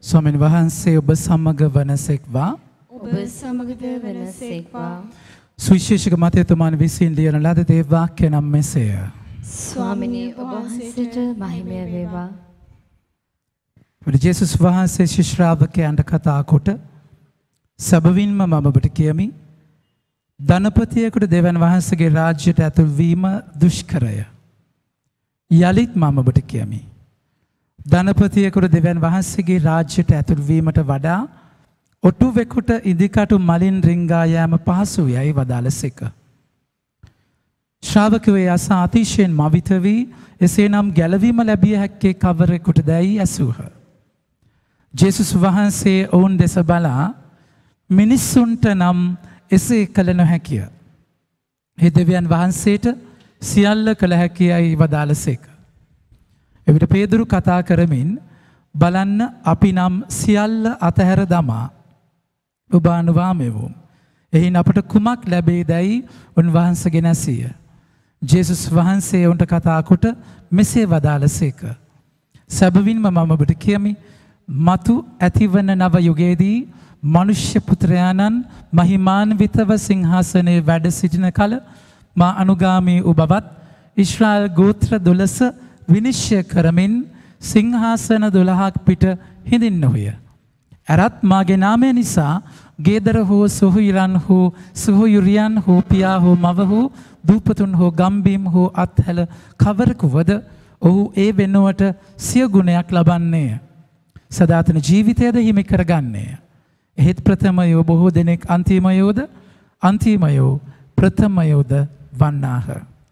ස්වාමීන් වහන්සේ ඔබ සමග වනසෙක්වා ඔබ සමගද වනසේක්වා. සුවිශේෂක මතයතුමාන් විසින් ලියන ලද දේ වාක්‍ය නම් මෙසේය. ස්වාමිනී ඔබ වහන්සේට මහිමය වේවා. ජේසුස් වහන්සේ ශිෂ්‍යාවකයන්ට කතා කොට සැබවින්ම මම ඔබට කියමි ධනපතියෙකුට දෙවියන් වහන්සේගේ රාජ්‍යයට ඇතුල් වීම දුෂ්කරය. යලිත් මම ඔබට කියමි ධනපතියෙකුට දෙවියන් වහන්සේගේ රාජ්‍යයට ඇතුල් වීමට වඩා ඔටුවෙකුට ඉදිකටු මලින් රිංගා යෑම පහසු යයි වදාළසේක. ශ්‍රාවකයෝ යස අතිශයින් මවිත වී එසේනම් ගැලවීම ලැබිය හැක්කේ කවරෙකුට දැයි ඇසූහ. ජේසුස් වහන්සේ ඔවුන් දෙස බලා මිනිස්සුන්ට නම් එසේ කළ නොහැකිය. ඒ දෙවියන් වහන්සේට සියල්ල කළ හැකියයි වදාළසේක. එවිට පේදුරු කතා කරමින් බලන්න අපි නම් සියල්ල අතහැර දමා ඔබ අනුවාමෙවුම්. එහින් අපට කුමක් ලැබේදැයි උන්වහන්සේගෙන ඇසීය. ජේසුස් වහන්සේ ඔවුන්ට කතා කොට මෙසේ වදාළසේක. සැබවින්ම මම ඔබට කියමි මතු ඇතිවන නව යුගයේදී මනුෂ්‍ය පුත්‍රයාණන් මහිමාන්විතව සිංහාසනයේ වැඩ සිටින කල මා අනුගාමී වූ බවත් ඊශ්‍රායල් ගෝත්‍ර 12 විනිශ්චය කරමින් සිංහාසන 12ක් පිට හිඳින්නහුය. ඇරත් මාගේ නාමය නිසා ගේදර හෝ සොහොයුරන් හෝ සොහොයුරියන් හෝ පියා හෝ මව හෝ දූපතුන් හෝ ගම්බීම් හෝ අත්හැල කවරෙකු වද ඔහු ඒ වෙනුවට සිය ගුණයක් ලබන්නේය. සදාතන ජීවිතයද හිමි කරගන්නේය. එහෙත් ප්‍රථමයෝ බොහෝ දෙනෙක් අන්තිමයෝද අන්තිමයෝ ප්‍රථමයෝද වන්නාහ.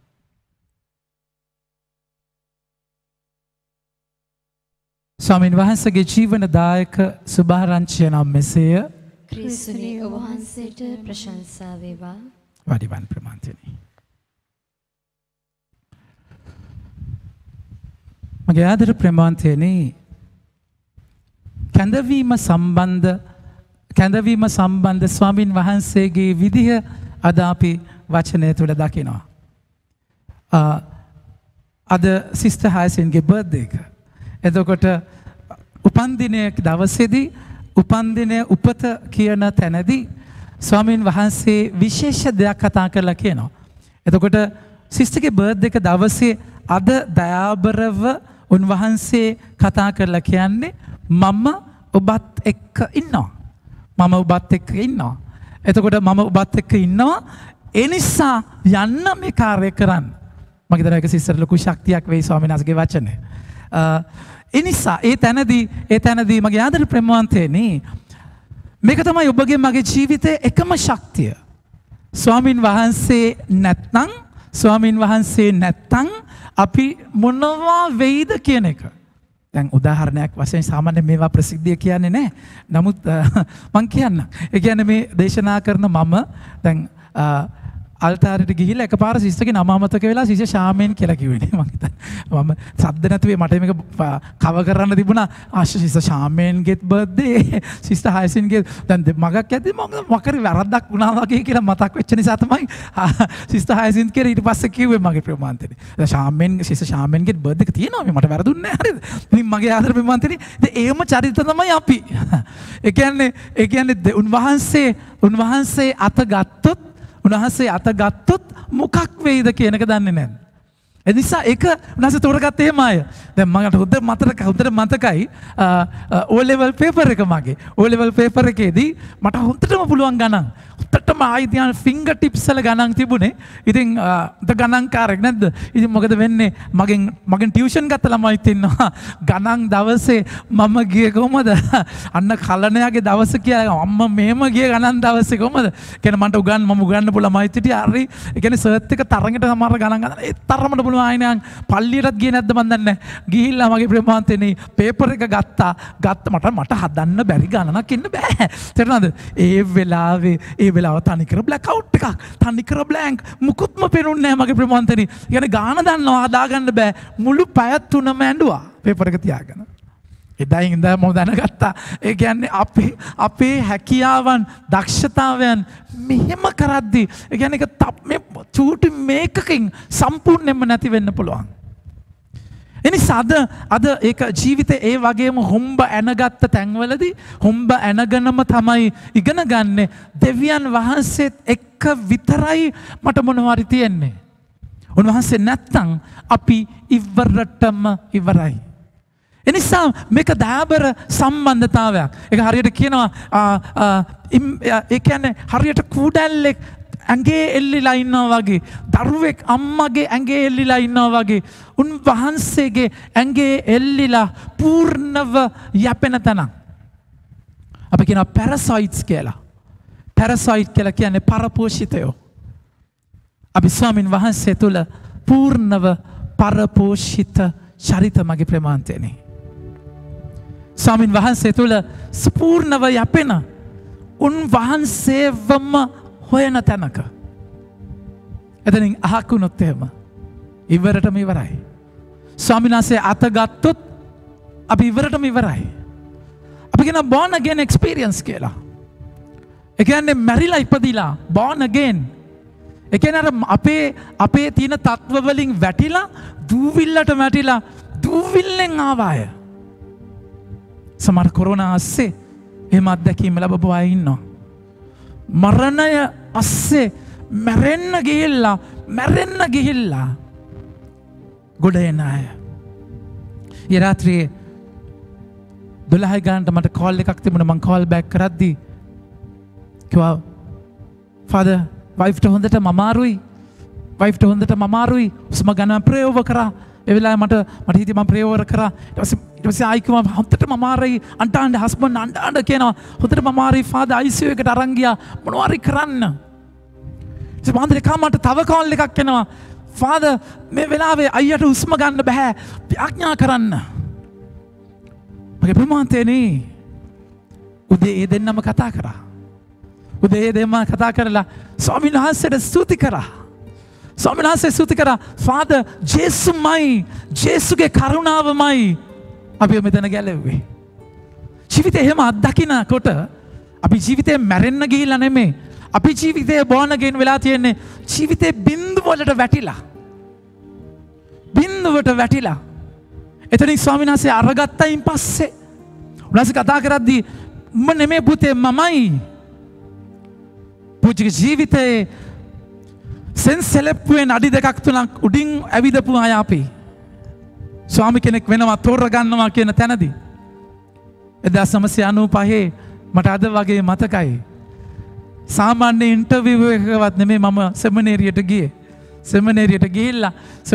ස්වාමීන් වහන්සේගේ ජීවනදායක සුභාරංචිය නම් මෙසේය. ක්‍රිස්තුනි ඔබ වහන්සේට ප්‍රශංසා වේවා. වඩිවන් ප්‍රමාන්තනි. මගේ ආදර ප්‍රමාන්තනි කැඳවීම සම්බන්ධ ස්වාමීන් වහන්සේගේ විදිහ අද අපි වචනය තුළ දකිනවා. අද සිස්ටර් හයසින්ගේ බර්ත්ඩේ එක. එතකොට උපන්දිනයක් දවසේදී උපන්දිනය උපත කියන තැනදී ස්වාමීන් වහන්සේ විශේෂ දෙයක් කතා කරලා කියනවා. එතකොට සිස්ටර්ගේ බර්ත්ඩේ එක දවසේ අද දයාබරව උන්වහන්සේ කතා කරලා කියන්නේ මම ඔබත් එක්ක ඉන්නවා. මම ඔබත් එක්ක ඉන්නවා. එතකොට මම ඔබත් එක්ක ඉන්නවා. ඒ නිසා යන්න මේ කාර්යය කරන්න. මගේ හිතනවා ඒක සිස්ටර් ලොකු ශක්තියක් වෙයි ස්වාමීන් වහන්සේගේ වචනේ. ඒ නිසා ඒ තැනදී මගේ ආදර ප්‍රේමවන්තයනි මේක තමයි ඔබගේ මගේ ජීවිතයේ එකම ශක්තිය. ස්වාමින් වහන්සේ නැත්තම් අපි මොනවා වෙයිද කියන එක. දැන් උදාහරණයක් වශයෙන් සාමාන්‍ය මේවා ප්‍රසිද්ධිය කියන්නේ නැහැ. නමුත් මං කියන්නම්. ඒ කියන්නේ මේ දේශනා කරන මම දැන් අල්තාරයට ගිහිල්ලා එකපාර සිස්ටර්ගේ නම අමතක වෙලා සිස්ටර් ශාමෙන් කියලා කිව්වේ මම හිතන්නේ. මම සද්ද නැතුවේ මට මේක කව කරන්න තිබුණා. සිස්ටර් ශාමෙන්ගේත් බර්ත්ඩේ සිස්ටර් හයසින්ගේ දැන් මගක් ඇද්දි මොකරි වැරද්දක් වුණා වගේ කියලා මතක් වෙච්ච නිසා තමයි සිස්ටර් හයසින් කියලා ඊට පස්සේ කිව්වේ මගේ ප්‍රමාන්තනේ. සිස්ටර් ශාමෙන්ගේත් බර්ත්ඩේ එක තියෙනවා මට වැරදුන්නේ නැහැ හරිද? ඉතින් මගේ ආදර ප්‍රමාන්තනේ ඒම චරිත තමයි අපි. ඒ කියන්නේ උන්වහන්සේ අතගත්තොත් මොකක් වෙයිද කියන එක දන්නේ නැහැ. ඒ නිසා ඒක උන්වහන්සේ තෝරගත්තේ එහෙමයි. දැන් මට හොඳට මතකයි O level paper එක මගේ. O level paper එකේදී මට හොඳටම පුළුවන් ගණන්. හොඳටම ආයිතියන් ෆින්ගර් ටිප්ස් වල ගණන් තිබුණේ. ඉතින් ගණන්කාරයෙක් නැද්ද? ඉතින් මොකද වෙන්නේ? මගෙන් ටියුෂන් ගත්ත ළමයිත් ඉන්නවා. ගණන් දවසේ මම ගියේ කොහමද? අන්න කලණයාගේ දවස කියලා අම්මා මෙහෙම ගියේ ගණන් දවසේ කොහමද? කියන මට මම උගන්නපු ළමයිත් හිටියා. හරි. ඒ කියන්නේ සර්ච් එක තරඟට සමහර ගණන් ගන්න. ඒ තරමට පුළුවන් ආයිනන් පල්ලියටත් ගියේ නැද්ද මන් දන්නේ නැහැ. ගිහිල්ලා මගේ ප්‍රේමවන්තනේ පේපර් එක ගත්ත මට හදන්න බැරි ගණනක් ඉන්න බෑ. තේරුණාද? ඒ වෙලාව තනිකර බ්ලැක් අවුට් එකක්. තනිකර බ්ලැන්ක්. මුකුත්ම පේරුන්නේ නැහැ මගේ ප්‍රේමවන්තනේ. يعني ගාන දන්නවා හදාගන්න බෑ. මුළු පැය 3ම ඇඬුවා පේපර් එක තියාගෙන. එදායින් ඉඳන් මම දැනගත්තා. ඒ කියන්නේ අපේ හැකියාවන් දක්ෂතාවයන් මෙහෙම කරද්දී ඒ කියන්නේ ඒක මේ චූටි මේකකින් සම්පූර්ණයෙන්ම නැති වෙන්න පුළුවන්. එනිසා අද ඒක ජීවිතේ ඒ වගේම හොම්බ ඇනගත්ත තැන්වලදී හොම්බ ඇනගෙනම තමයි ඉගෙන ගන්නෙ. දෙවියන් වහන්සේත් එක්ක විතරයි මට මොනවාරි තියෙන්නේ. උන්වහන්සේ නැත්තම් අපි ඉවරටම ඉවරයි. එනිසා මේක දාබර සම්බන්ධතාවයක්. ඒක හරියට කියනවා ඒ කියන්නේ හරියට කුඩැල්ලෙක් ඇඟේ එල්ලිලා ඉන්නවා වගේ, දරුවෙක් අම්මගේ ඇඟේ එල්ලිලා ඉන්නවා වගේ උන්වහන්සේගේ ඇඟේ එල්ලිලා පූර්ණව යැපෙන තැන. අපි කියනවා පැරසයිට්ස් කියලා. පැරසයිට් කියලා කියන්නේ පරපෝෂිතයෝ. අපි ස්වාමින් වහන්සේ තුල පූර්ණව පරපෝෂිත චරිත මගේ ප්‍රමාන්තයනේ. ස්වාමින් වහන්සේ තුල ස්පූර්ණව යැපෙන උන්වහන්සේවම හොයන තැනක. එතනින් අහකුණොත් එහෙම ඉවරටම ඉවරයි. ස්වාමීන් වහන්සේ අත ගත්තොත් අපි ඉවරටම ඉවරයි. අපි කියන born again experience කියලා. ඒ කියන්නේ මැරිලා ඉපදිලා born again. ඒ කියන්නේ අපේ තියෙන තත්ත්ව වලින් වැටිලා දූවිල්ලට වැටිලා දූවිල්ලෙන් ආවාය. සමහර කොරෝනා ASCII එහෙම අත්දැකීම් ලැබපු අය ඉන්නවා. මරණය අස්සේ මැරෙන්න ගිහිල්ලා ගොඩ එන අය. ඒ රාත්‍රියේ 12 ගානට මට කෝල් එකක් තිබුණා. මං කෝල් බෑක් කරද්දී කිව්වා ෆාදර් වයිෆ්ට හොඳටම අමාරුයි උස්ම ගන්න ප්‍රේ ඕවර් කරා. ඒ වෙලාවේ මට හිතේ මම ප්‍රේ ඕවර් කරා. ඊට පස්සේ ආයි කිව්වා හොඳටම අමාරුයි අඬ හස්බන්ඩ් අඬ කියනවා හොඳටම අමාරුයි ෆාදර් ICU එකට අරන් ගියා මොනවාරි කරන්න. ඉතින් මාන්දරේ කාමට තව කෝල් එකක් එනවා. ෆාදර් මේ වෙලාවේ අයියට උස්ම ගන්න බෑ ආඥා කරන්න. මගේ ප්‍රමාන්තේනේ උදේ ඒ දෙන්නම කතා කරා. කතා කරලා ස්වාමීන් වහන්සේට ස්තුති කරා. ස්වාමීන් වහන්සේ ස්තුති කරා ෆාදර් ජේසුගේ කරුණාවමයි අපි මෙතන ගැලෙව්වේ. ජීවිතේ එහෙම අත්දකින්නකොට අපි ජීවිතේ මැරෙන්න ගිහිල්ලා නෙමෙයි. අපි ජීවිතේ born again වෙලා තියෙන්නේ ජීවිතේ බිඳුවලට වැටිලා. එතනින් ස්වාමීන් වහන්සේ අරගත්තයින් පස්සේ උන්වහන්සේ කතා කරද්දී උඹ නෙමෙයි පුතේ මමයි. පුජික ජීවිතේ සෙන්සෙලප්පුවෙන් අඩි දෙකක් තුනක් උඩින් ඇවිදපු අය අපි. ස්වාමි කෙනෙක් වෙනවා තෝරගන්නවා කියන තැනදී 1995 මට අද වගේ මතකයි. සාමාන්‍ය ඉන්ටර්විව් එකකවත් නෙමෙයි මම සෙමිනේරියට ගිහිල්ලා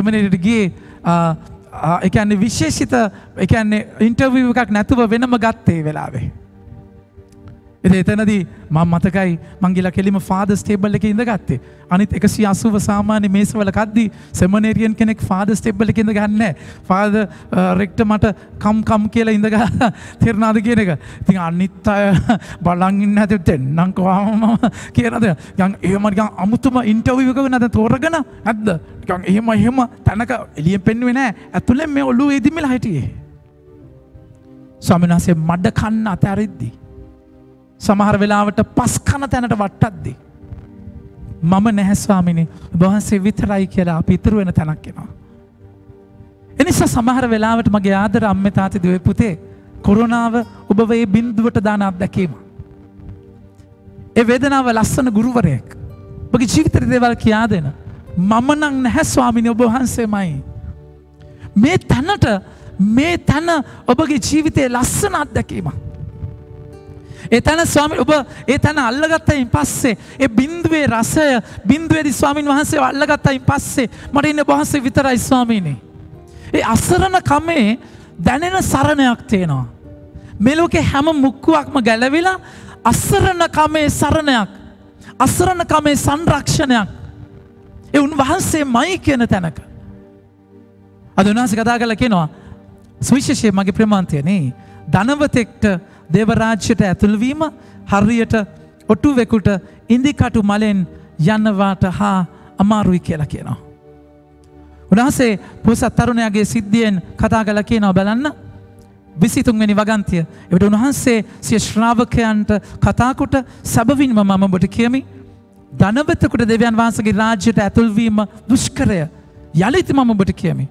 ඒ කියන්නේ විශේෂිත ඒ කියන්නේ ඉන්ටර්විව් එකක් නැතුව වෙනම ගත්තේ වෙලාවේ. එතනදී මම මතකයි මං ගිහලා කෙලිම ෆාදර්ස් ටේබල් එකේ ඉඳගත්තේ. අනිත් 180 සාමාන්‍ය මේසවල කද්දී සෙමිනේරියන් කෙනෙක් ෆාදර්ස් ටේබල් එකේ ඉඳ ගන්න නැහැ. ෆාදර් රෙක්ටර් මට කම් කියලා ඉඳගා තේරුණාද කියන එක. ඉතින් අනිත් අය බලන් ඉන්න හැටි දෙන්නම් කොහොම කියනද? නිකන් එහෙම නිකන් අමුතුම ඉන්ටර්විව් එකක නැද තෝරගෙන නැද්ද? නිකන් එහෙම තැනක එළියෙන් පෙන්නුවේ නැහැ. ඇතුලෙන් මේ ඔළුව එදිමිලා හිටියේ. ස්වාමීන් වහන්සේ මඩ කන්න අතරිද්දී සමහර වෙලාවට පස් කන තැනට වට්ටද්දී මම නැහැ ස්වාමිනේ ඔබ වහන්සේ විතරයි කියලා අපි ඉතුරු වෙන තැනක් එනවා. එනිසා සමහර වෙලාවට මගේ ආදර අම්මේ තාත්තේ දුවේ පුතේ කොරෝනාව ඔබ වේ බිඳුවට දාන අත්දැකීම. ඒ වේදනාව ලස්සන ගුරුවරයෙක්. ඔබගේ ජීවිතේ දේවල් කියා දෙන මම නම් නැහැ ස්වාමිනේ ඔබ වහන්සේමයි. මේ තැන ඔබගේ ජීවිතේ ලස්සන අත්දැකීමක්. ඒ තැන ස්වාමීන් ඔබ ඒ තැන අල්ලගත්තයින් පස්සේ ඒ බිඳුවේ රසය බිඳුවේදී ස්වාමීන් වහන්සේව අල්ලගත්තයින් පස්සේ මට ඉන්නේ ඔබ වහන්සේ විතරයි ස්වාමීනි. ඒ අසරණ කමේ දැනෙන සරණයක් තියෙනවා. මේ ලෝකේ හැම මුක්කුවක්ම ගැලවිලා අසරණ කමේ සරණයක් අසරණ කමේ සංරක්ෂණයක් ඒ උන්වහන්සේමයි කියන තැනක. අද උන්වහන්සේ කතා කරලා කියනවා සුවිශේෂයේ මගේ ප්‍රමාන්තයනේ ධනවතෙක්ට දේව රාජ්‍යයට ඇතුල්වීම හරියට ඔටුවෙකුට ඉන්දිකටු මලෙන් යන්නවාට හා අමාරුයි කියලා කියනවා. උන්වහන්සේ පොසත් තරුණයාගේ සිද්ධියෙන් කතා කරලා කියනවා බලන්න 23 වෙනි වගන්තිය. ඒකට උන්වහන්සේ සිය ශ්‍රාවකයන්ට කතා කොට සබවින්ම මම ඔබට කියමි ධනවතෙකුට දෙවියන් වහන්සේගේ රාජ්‍යයට ඇතුල්වීම දුෂ්කරය. යලිත් මම ඔබට කියමි.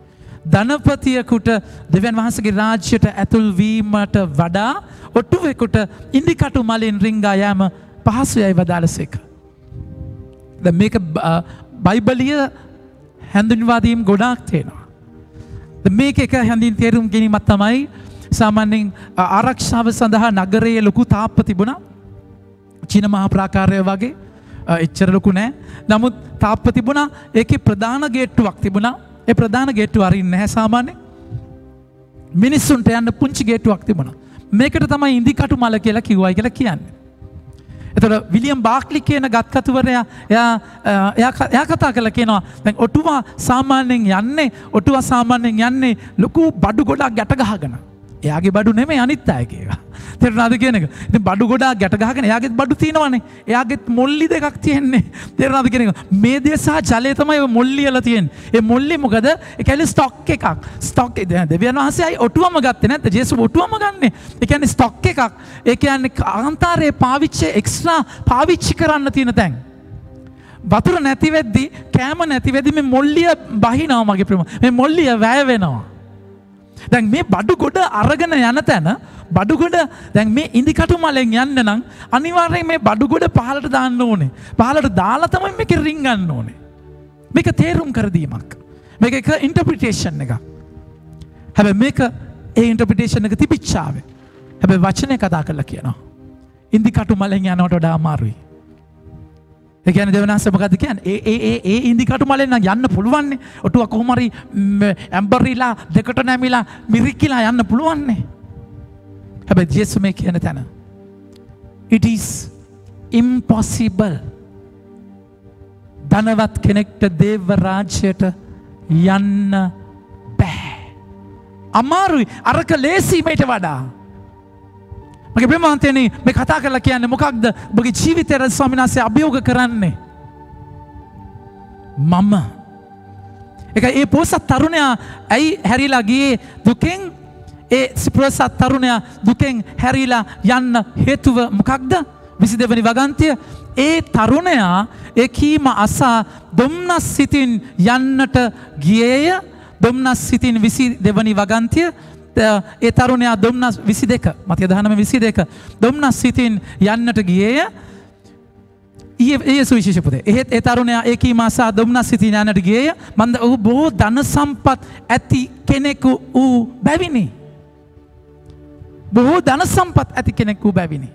ධනපතියෙකුට දෙවියන් වහන්සේගේ රාජ්‍යයට ඇතුල් වීමට වඩා ඔටුවෙකුට ඉන්දිකටු මලින් රිංගා යෑම පහසුයයි වදාළසේක. දැන් මේක බයිබලීය හැඳින්වාදීම් ගොඩාක් තියෙනවා. මේක එක හැඳින් තේරුම් ගැනීමක් තමයි සාමාන්‍යයෙන් ආරක්ෂාව සඳහා නගරයේ ලොකු තාප්ප තිබුණා. චීන මහා ප්‍රාකාරය වගේ එච්චර ලොකු නෑ. නමුත් තාප්ප තිබුණා. ඒකේ ප්‍රධාන ගේට්ටුවක් තිබුණා. ඒ ප්‍රධාන ගේට්ටුව අරින්නේ නැහැ සාමාන්‍යයෙන්. මිනිස්සුන්ට යන්න පුංචි ගේට්ටුවක් තිබුණා. මේකට තමයි ඉන්දිකටු මල කියලා කිව්වයි කියලා කියන්නේ. එතකොට විලියම් බාක්ලි කියන ගත්කතුවරයා එයා කතා කරලා කියනවා දැන් ඔටුවා සාමාන්‍යයෙන් යන්නේ ලොකු බඩු ගොඩක් ගැට ගහගෙන. එයාගේ බඩු නෙමෙයි අනිත් අයගේ එක. තේරුණාද කියන එක? ඉතින් බඩු ගොඩක් ගැට ගහගෙන එයාගෙත් බඩු තියෙනවනේ. එයාගෙත් මොල්ලි දෙකක් තියෙන්නේ. තේරුණාද කියන එක? මේදේ සහ ජලය තමයි ඔය මොල්ලි වල තියෙන්නේ. ඒ මොල්ලි මොකද? ඒ කියන්නේ ස්ටොක් එකක්. ස්ටොක් දෙවියන් වහන්සේයි ඔටුවම ගත්තේ නැත්නම් ජේසුස් ඔටුවම ගන්නෙ. ඒ කියන්නේ ස්ටොක් එකක්. ඒ කියන්නේ කාන්තාරේ පාවිච්චි කරන්න තියෙන තැන්. වතුර නැති වෙද්දි කෑම නැති වෙද්දි මේ මොල්ලිය බහිනවා මගේ ප්‍රේම. මේ මොල්ලිය වැය වෙනවා. දැන් මේ බඩු ගොඩ අරගෙන යන තැන බඩු ගොඩ දැන් මේ ඉන්දිකටු මලෙන් යන්න නම් අනිවාර්යෙන් මේ බඩු ගොඩ පහලට දාන්න ඕනේ. පහලට දාලා තමයි මේක රින්ගන්න ඕනේ. මේක තේරුම් කර දීමක්. මේක එක ඉන්ටර්ප්‍රිටේෂන් එකක්. හැබැයි මේක ඒ ඉන්ටර්ප්‍රිටේෂන් එක තිබිච්චාවේ. හැබැයි වචනේ කතා කරලා කියනවා. ඉන්දිකටු මලෙන් යනවට වඩා අමාරුයි. ඒ කියන්නේ දෙවනාස මොකද්ද කියන්නේ? ඒ ඉන්දිකටු මලෙන් නම් යන්න පුළුවන්නේ. ඔටුව කොහොම හරි ඇම්බරිලා දෙකට නැමිලා මිරිකිලා යන්න පුළුවන්නේ. හැබැයි ජේසුස් මේ කියන තැන it is impossible. ධනවත් කෙනෙක්ට දේව රාජ්‍යයට යන්න බෑ. අමාරුයි. අරක ලේසි මේට වඩා. මගේ ප්‍රේමවන්තයනි මේ කතා කරලා කියන්නේ මොකක්ද? ඔබගේ ජීවිතයට ස්වාමීන් වහන්සේ අභියෝග කරන්නේ. මම ඒ පොසත් තරුණයා ඇයි හැරිලා ගියේ දුකෙන්? ඒ පොසත් තරුණයා දුකෙන් හැරිලා යන්න හේතුව මොකක්ද? 22 වෙනි වගන්තිය. ඒ තරුණයා ඒ කීම අසා දුම්නස් සිතින් යන්නට ගියේය. දුම්නස් සිතින් 22 වෙනි වගන්තිය. ඒ තරුණයා දුම්නස් 22 මතය 19:22 දුම්නස් සිතින් යන්නට ගියේය. ඒ සුවිශේෂ පොතේ. ඒ තරුණයා ඒ කීම අසා දුම්නස් සිතින් යන්නට ගියේය. මන්ද ඔහු බොහෝ ධන සම්පත් ඇති කෙනෙකු වූ බැවිනි. බොහෝ ධන සම්පත් ඇති කෙනෙකු වූ බැවිනි.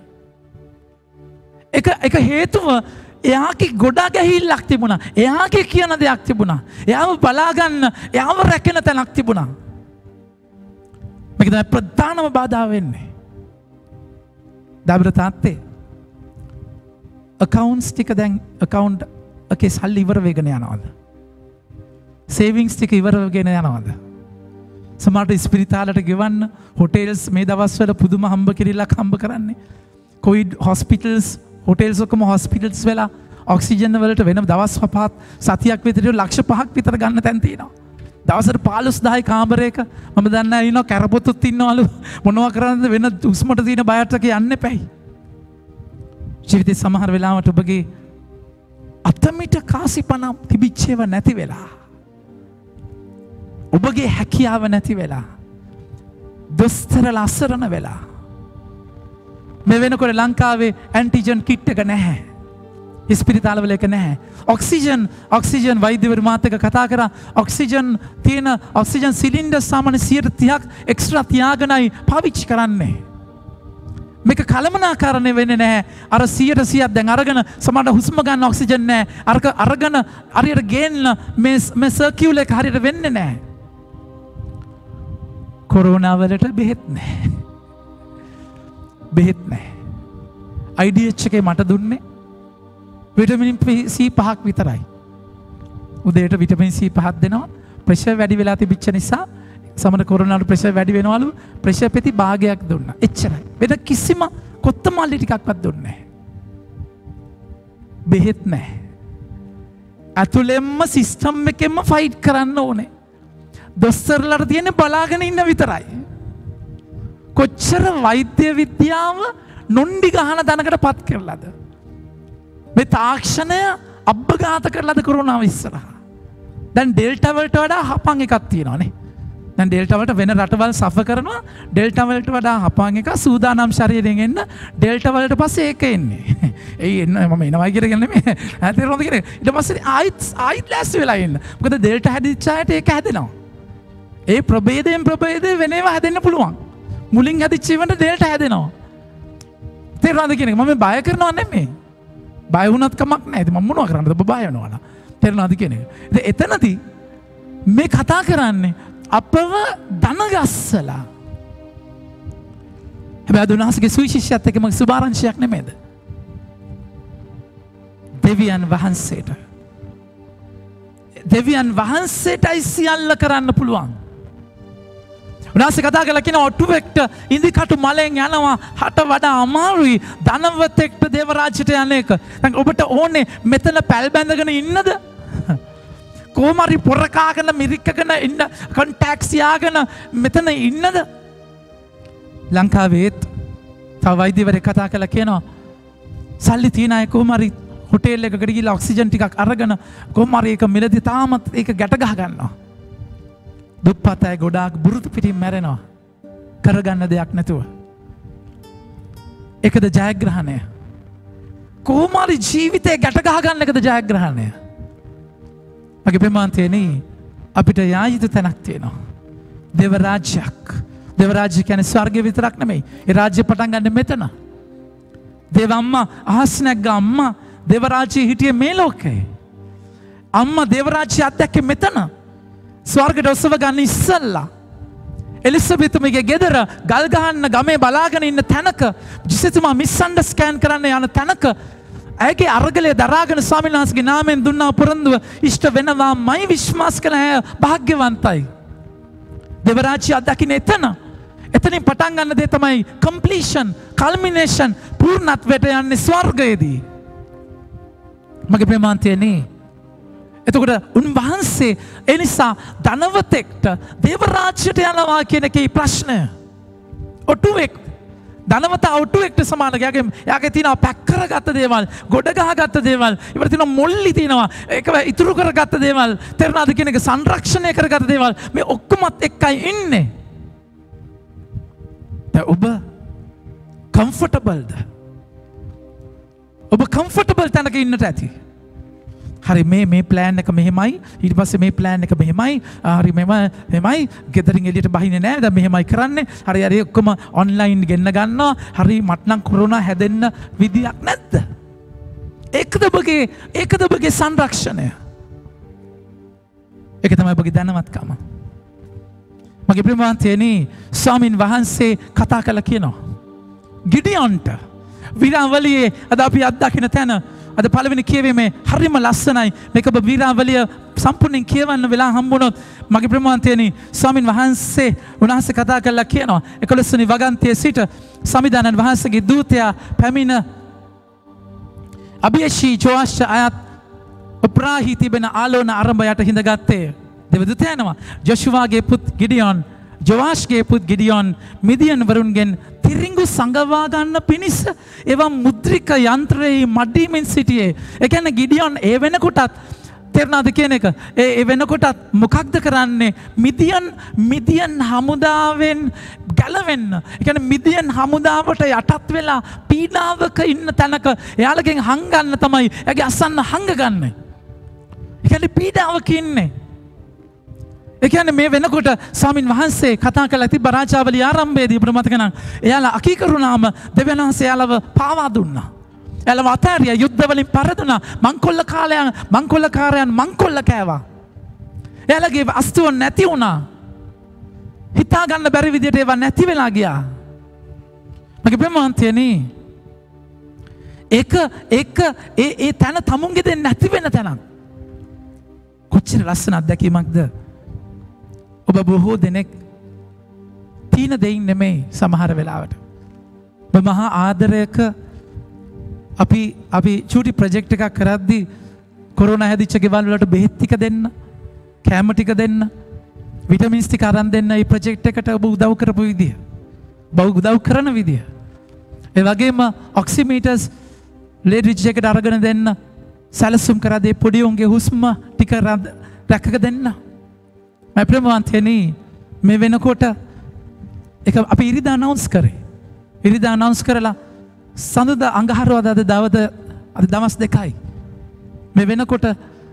එක හේතුව එයාගේ ගොඩා ගැහිල්ලක් තිබුණා. එයාගේ කියන දෙයක් තිබුණා. එයාව බලාගන්න, එයාව රැකෙන තැනක් තිබුණා. මේක තමයි ප්‍රධානම බාධා වෙන්නේ. දාබර තාත්තේ accounts ටික දැන් account එකේ සල්ලි ඉවර වෙගෙන යනවද? savings ටික ඉවර වෙගෙන යනවද? සමහරට ස්පිරිතාලට ගෙවන්න හොටෙල්ස් මේ දවස්වල පුදුම හම්බ කිරිල්ලක් හම්බ කරන්නේ. කොවිඩ් හොස්පිටල්ස් හොටෙල්ස් ඔක්කොම හොස්පිටල්ස් වෙලා ඔක්සිජන් වලට වෙන දවස් 5ක් සතියක් විතර ලක්ෂ 5ක් විතර ගන්න තැන් තියෙනවා. දවසට 15000 කාමරයක මම දන්නා ඉන්නවා කැරපොතුත් ඉන්නවලු මොනවා කරන්නද වෙන උස්මට තියෙන බයට් එක යන්න එපැයි. ජීවිතේ සමහර වෙලාවට ඔබගේ අතමිට කාසිපණ තිබිච්චේව නැති වෙලා ඔබගේ හැකියාව නැති වෙලා දොස්තරලා අසරණ වෙලා මේ වෙනකොට ලංකාවේ ඇන්ටිජන් කිට් එක නැහැ. ස්පිරිතාලවල එක නැහැ. ඔක්සිජන් වෛද්‍යවරු මාත් එක්ක කතා කරා. ඔක්සිජන් තියෙන ඔක්සිජන් සිලින්ඩර් සාමාන්‍ය 130ක් එක්ස්ට්‍රා තියාගෙනයි පාවිච්චි කරන්නේ. මේක කලමනාකරණය වෙන්නේ නැහැ. අර 100% දැන් අරගෙන සමහරට හුස්ම ගන්න ඔක්සිජන් නැහැ. අරක අරගෙන හරියට ගේන්න මේ සර්කියුල් එක හරියට වෙන්නේ නැහැ. කොරෝනා වලට බෙහෙත් නැහැ. බෙහෙත් නැහැ. IDH එකේ මට දුන්නේ විටමින් C 5ක් විතරයි. උදේට විටමින් C 5ක් දෙනවා. ප්‍රෙෂර් වැඩි වෙලා තිබිච්ච නිසා සමහර කොරෝනාට ප්‍රෙෂර් වැඩි වෙනවලු. ප්‍රෙෂර් පෙති භාගයක් දුන්නා. එච්චරයි. වෙන කිසිම කොත්තමල්ලි ටිකක්වත් දුන්නේ නැහැ. බෙහෙත් නැහැ. අතුලෙම්ම සිස්ටම් එකෙන්ම ෆයිට් කරන්න ඕනේ. දොස්තරලාට තියෙන්නේ බලාගෙන ඉන්න විතරයි. කොච්චර වෛද්‍ය විද්‍යාව නොන්ඩි ගහන දනකට පත් කරලාද? මේ තාක්ෂණය අබ්බඝාත කරලාද කොරෝනාව ඉස්සරහා. දැන් ඩෙල්ටා වලට වඩා හපන් එකක් තියෙනවානේ. දැන් ඩෙල්ටා වලට වෙන රටවල් සෆර් කරනවා. ඩෙල්ටා වලට වඩා හපාන් එක සූදානම් ශරීරයෙන් එන්න ඩෙල්ටා වලට පස්සේ ඒක එන්නේ. එයි එන්න මම එනවා කියලා නෙමෙයි. තේරුණාද කියන්නේ? ඊට පස්සේ ආයිත් ලෑස්ති වෙලා ඉන්න. මොකද ඩෙල්ටා හැදිච්ච අයට ඒක හැදෙනවා. ඒ ප්‍රභේදයෙන් වෙනේව හැදෙන්න පුළුවන්. මුලින් හැදිච්ච ඒවට ඩෙල්ටා හැදෙනවා. තේරුණාද කියන්නේ? මම බය කරනවා නෙමෙයි. බය වුණත් කමක් නැහැ. ඉතින් මම මොනවා කරන්නද ඔබ බය වෙනවා නා. තේරුණාද කියන්නේ? ඉතින් එතනදී මේ කතා කරන්නේ අපව දනගස්සලා. හැබැයි අද උන්වහන්සේගේ සුවිශේෂයත් එක්ක මගේ සුභාරංශයක් නෙමෙයිද? දෙවියන් වහන්සේටයි සියල්ල කරන්න පුළුවන්. උන්වහන්සේ කතා කළා කියන ඔටුවෙක්ට ඉන්දිකටු මලෙන් යනවා හට වඩා අමාරුයි ධනවතෙක්ට දේව රාජ්‍යයට යන එක. දැන් ඔබට ඕනේ මෙතන පැල් බැඳගෙන ඉන්නද? කොහොමරි පොරකාගෙන මිරිකගෙන ඉන්න කොන්ටැක්ට්ස් යාගෙන මෙතන ඉන්නද? ලංකාවේත් තව වෛද්‍යවරයෙක් කතා කළා කියනවා සල්ලි තියන අය කොහොමරි හොටෙල් එකකට ගිහලා ඔක්සිජන් ටිකක් අරගෙන කොහොමරි ඒක මිලදී තාමත් ඒක ගැට ගහ ගන්නවා. දුප්පත් අය ගොඩාක් බුරුතු පිටින් මැරෙනවා කරගන්න දෙයක් නැතුව. ඒකද ජයග්‍රහණය? කොහොමරි ජීවිතේ ගැට ගහ ගන්න එකද ජයග්‍රහණය? මගේ ප්‍රමාන්තයනේ අපිට යා යුතු තැනක් තියෙනවා. දේව රාජ්‍යයක්. දේව රාජ්‍ය කියන්නේ ස්වර්ගය විතරක් නෙමෙයි. ඒ රාජ්‍ය පටන් ගන්න මෙතන. දේව අම්මා අහස් නැග්ග අම්මා දේව රාජ්‍යයේ හිටියේ මේ ලෝකේ. අම්මා දේව රාජ්‍ය අත්දැක්කේ මෙතන. ස්වර්ගයට ඔසව ගන්න ඉස්සල්ලා එලිසබෙතුමගේ ගෙදර ගල් ගහන්න ගමේ බලාගෙන ඉන්න තැනක ජිසෙතුමා මිස්අන්ඩර්ස්ටෑන්ඩ් කරන්න යන තැනක ඇගේ අරගලය දරාගෙන ස්වාමීන් වහන්සේගේ නාමයෙන් දුන්නා පොරොන්දුව ඉෂ්ට වෙනවාමයි විශ්වාස කළ අය භාග්‍යවන්තයි. දේව රාජ්‍ය අත්දකින්න එතන. එතනින් පටන් ගන්න දේ තමයි කම්ප්ලීෂන්, කල්මිනේෂන්, පූර්ණත්වයට යන්නේ ස්වර්ගයේදී. මගේ ප්‍රේමාන්තයනේ එතකොට උන්වහන්සේ ඒ නිසා ධනවතෙක්ට දේව රාජ්‍යයට යනවා කියන එකේ ප්‍රශ්නය. ඔටුවෙක් ධනවතා ඔටුවෙක්ට සමාන. යාගේ තියෙනවා පැක් කරගත්ත දේවල්, ගොඩ ගහගත්ත දේවල්, ඉවර තියෙනවා මොල්ලි තියෙනවා, ඒක ඉතුරු කරගත්ත දේවල්, තේරුණාද කියන එක සංරක්ෂණය කරගත්ත දේවල් මේ ඔක්කොමත් එක්කයි ඉන්නේ. දැන් ඔබ කම්ෆර්ටබල්ද? ඔබ කම්ෆර්ටබල් තැනක ඉන්නට ඇති. හරි මේ ප්ලෑන් එක මෙහෙමයි, ඊට පස්සේ මේ ප්ලෑන් එක මෙහෙමයි, හරි මෙහෙමයි ගෙදරින් එළියට බහින්නේ නැහැ, දැන් මෙහෙමයි කරන්නේ, හරි ඔක්කොම ඔන්ලයින් ගෙන්න ගන්නවා, හරි මට නම් කොරෝනා හැදෙන්න විදියක් නැද්ද? ඒකද ඔබගේ සංරක්ෂණය. ඒක තමයි ඔබගේ දැනවත්කම. මගේ ප්‍රේමවන්තයනි, ස්වාමින් වහන්සේ කතා කළා කියනවා ගිඩියොන්ට විරාවලියේ අද අපි අත්දකින්න තැන අද පළවෙනි කියවීමේ හරිම ලස්සනයි. මේක ඔබ වීරාවලිය සම්පූර්ණයෙන් කියවන්න වෙලා හම්බුනොත් මගේ ප්‍රේමවන්තයනි ස්වාමින් වහන්සේ උන්වහන්සේ කතා කළා කියනවා 11 වෙනි වගන්තියේ සිට සමිදානන් වහන්සේගේ දූතයා පැමිණ අභියෂී ජෝෂ් අයත් උප්‍රාහි තිබෙන ආලෝන ආරම්භයට හිඳගත්තේ. දෙවදූතයා යනවා ජොෂුවාගේ පුත් ගිඩියොන්, ජෝෂ්ගේ පුත් ගිඩියොන් මිදියන් වරුන්ගෙන් තිරිඟු සංගවා ගන්න පිණිස ඒවා මුද්‍රික යන්ත්‍රයේ මඩීමින් සිටියේ. ඒ කියන්නේ ගිඩියොන් ඒ වෙනකොටත් තේරුණාද කියන එක? ඒ වෙනකොටත් මොකක්ද කරන්නේ? මිදියන් හමුදාවෙන් ගැලවෙන්න. ඒ කියන්නේ මිදියන් හමුදාවට යටත් වෙලා පීඩාවක ඉන්න තැනක එයාලගෙන් හංගන්න තමයි එයාගේ අසන්න හංගගන්නේ. ඒ කියන්නේ පීඩාවක ඉන්නේ. ඒ කියන්නේ මේ වෙනකොට ස්වාමින් වහන්සේ කතා කළා තිබ්බ රාජාවලිය ආරම්භයේදී අපිට මතක නම් එයාලා අකීකරුණාම දෙවියන් වහන්සේ එයාලව පාවා දුන්නා. එයාලව අතහැරියා, යුද්ධ වලින් පරදුනා, මංකොල්ලකාරයන් මංකොල්ල කෑවා. එයාලගේ අස්තුව නැති වුණා. හිතා ගන්න බැරි විදියට ඒවා නැති වෙලා ගියා. මගේ ප්‍රේමවන්තයනි, ඒ තැන තමුන්ගේ දෙන්න නැති වෙන තැනක්. කොච්චර ලස්සන අත්දැකීමක්ද? ඔබ බොහෝ දෙනෙක් තීන දෙයින් නෙමෙයි සමහර වෙලාවට. ඔබ මහා ආදරයක අපි චූටි ප්‍රොජෙක්ට් එකක් කරද්දී කොරෝනා හැදිච්ච ගෙවල් වලට බෙහෙත් ටික දෙන්න, කෑම ටික දෙන්න, විටමින්ස් ටික අරන් දෙන්න මේ ප්‍රොජෙක්ට් එකට ඔබ උදව් කරපු විදිය. ඔබ උදව් කරන විදිය. ඒ වගේම ඔක්සිමීටර්ස් ලේඩ්රිජ් එකට අරගෙන දෙන්න, සැලසුම් කරද්දී පොඩි උන්ගේ හුස්ම ටික රැකක දෙන්න. මම ප්‍රේමවන්තයනි, මේ වෙනකොට එක අපි ඉරිදා අනවුන්ස් කරේ. ඉරිදා අනවුන්ස් කරලා සඳුදා අඟහරුවාදා අද දවස් 2යි. මේ වෙනකොට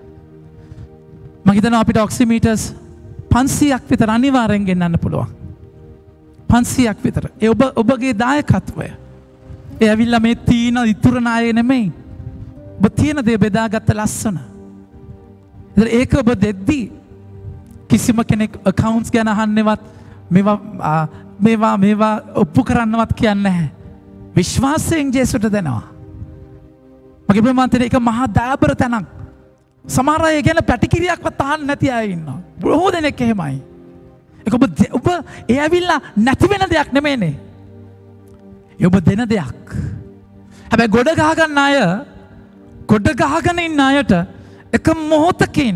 මම හිතනවා අපිට ඔක්සිමීටර්ස් 500ක් විතර අනිවාර්යෙන් ගෙන්නන්න පුළුවන්. 500ක් විතර. ඒ ඔබගේ දායකත්වය. ඒ ඇවිල්ලා මේ තීන ඉතුරු ණය නෙමෙයි. ඔබ තියෙන දේ බෙදාගත්ත ලස්සන. ඒක ඔබ දෙද්දී කිසිම කෙනෙක් accounts ගැන අහන්නේවත් මේවා ඔප්පු කරන්නවත් කියන්නේ නැහැ. විශ්වාසයෙන් ජේසුට දෙනවා. මගේ ප්‍රමාන්තේ එක මහා දයාබර තැනක්. සමහර අය ගැන පැටිකිරියක්වත් අහන්න නැති අය ඉන්නවා. බොහෝ දෙනෙක් එහෙමයි. ඒක ඔබ ඒ ඇවිල්ලා නැති වෙන දෙයක් නෙමෙයිනේ. ඒ ඔබ දෙන දෙයක්. හැබැයි ගොඩ ගහගන්න අය ගොඩ ගහගෙන ඉන්න අයට එක මොහොතකින්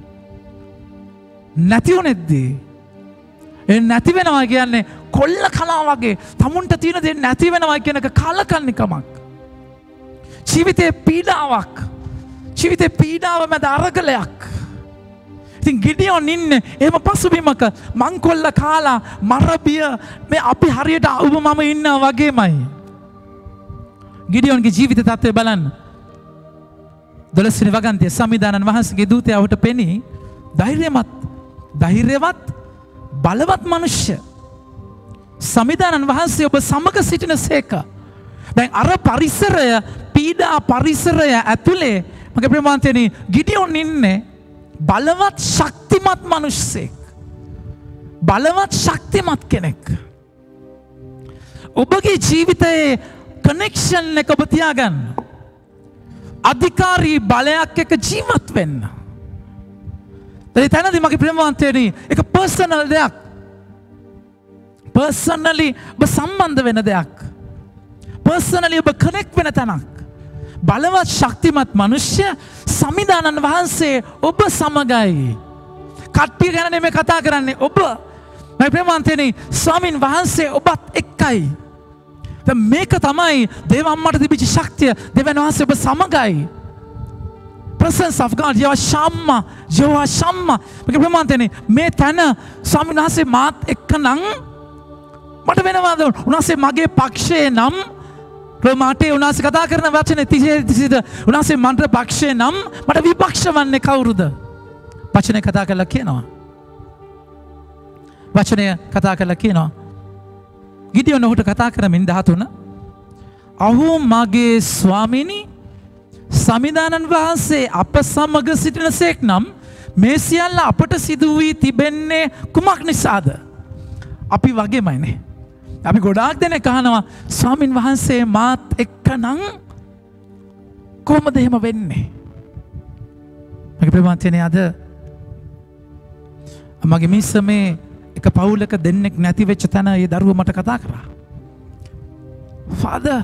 නැති වුණෙද්දී ඒ නැති වෙනවා කියන්නේ කොල්ල කනවා වගේ තමුන්ට තියෙන දේ නැති වෙනවා කියන එක කලකන්නිකමක්. ජීවිතේ පීඩාවක්. ජීවිතේ පීඩාව මැද අරගලයක්. ඉතින් ගිඩියෝන් ඉන්නේ එහෙම පසුබිමක මංකොල්ල කාලා මරබිය මේ අපි හරියට ඔබ මම ඉන්නවා වගේමයි. ගිඩියෝන්ගේ ජීවිත තත්ත්වය බලන්න. 12 වෙනි වගන්තිය සම්විධානන් වහන්සේගේ දූතයා ඔහුට පෙනී ධෛර්යවත් බලවත් මනුෂ්‍ය සම්විධානන් වහන්සේ ඔබ සමග සිටින සේක. දැන් අර පරිසරය පීඩා පරිසරය ඇතුලේ මගේ ප්‍රමාන්තයනි ගිඩියෝන් ඉන්නේ බලවත් ශක්තිමත් මනුෂ්‍යෙක්. බලවත් ශක්තිමත් කෙනෙක්. ඔබගේ ජීවිතයේ කනෙක්ෂන් එක ඔබ තියාගන්න. අධිකාරී බලයක් එක ජීවත් වෙන්න. තැනදී මගේ ප්‍රේමවන්තයනි එක පර්සනල් දෙයක්. පර්සනලි ඔබ සම්බන්ධ වෙන දෙයක්. පර්සනලි ඔබ කනෙක්ට් වෙන තැනක්. බලවත් ශක්තිමත් මනුෂ්‍ය සම්විධානන් වහන්සේ ඔබ සමගයි. කට්ටිය ගැන නෙමෙයි කතා කරන්නේ ඔබ. මගේ ප්‍රේමවන්තයනි ස්වාමින් වහන්සේ ඔබත් එක්කයි. මේක තමයි දේව අම්මට තිබිච්ච ශක්තිය. දෙවියන් වහන්සේ ඔබ සමගයි. presence of God Jehovah Shammah මගේ ප්‍රමාන්තනේ මේ තැන ස්වාමීන් වහන්සේ මාත් එක්කනම් මට වෙනවාද උන්වහන්සේ මගේ පක්ෂයේ නම් ප්‍රමාටේ උන්වහන්සේ කතා කරන වචනේ 30 උන්වහන්සේ මන්ත්‍ර පක්ෂයේ නම් මට විපක්ෂ වන්නේ කවුරුද? වචනේ කතා කරලා කියනවා. වචනය කතා කරලා කියනවා. ගිඩියෝන් ඔහුට කතා කරමින් 13 අහෝ මගේ ස්වාමීනි සම්විධානන් වහන්සේ අප සමග සිටිනසේක් නම් මේ සියල්ල අපට සිදු වී තිබෙන්නේ කුමක් නිසාද? අපි වගේමයිනේ. අපි ගොඩාක් දෙනෙක් අහනවා ස්වාමින් වහන්සේ මාත් එක්කනම් කොහොමද එහෙම වෙන්නේ? මගේ ප්‍රමාන්තනේ අද මගේ මිස්සමේ එක පවුලක දෙන්නෙක් නැති වෙච්ච තැන ඒ දරුවා මට කතා කරා. ෆාදර්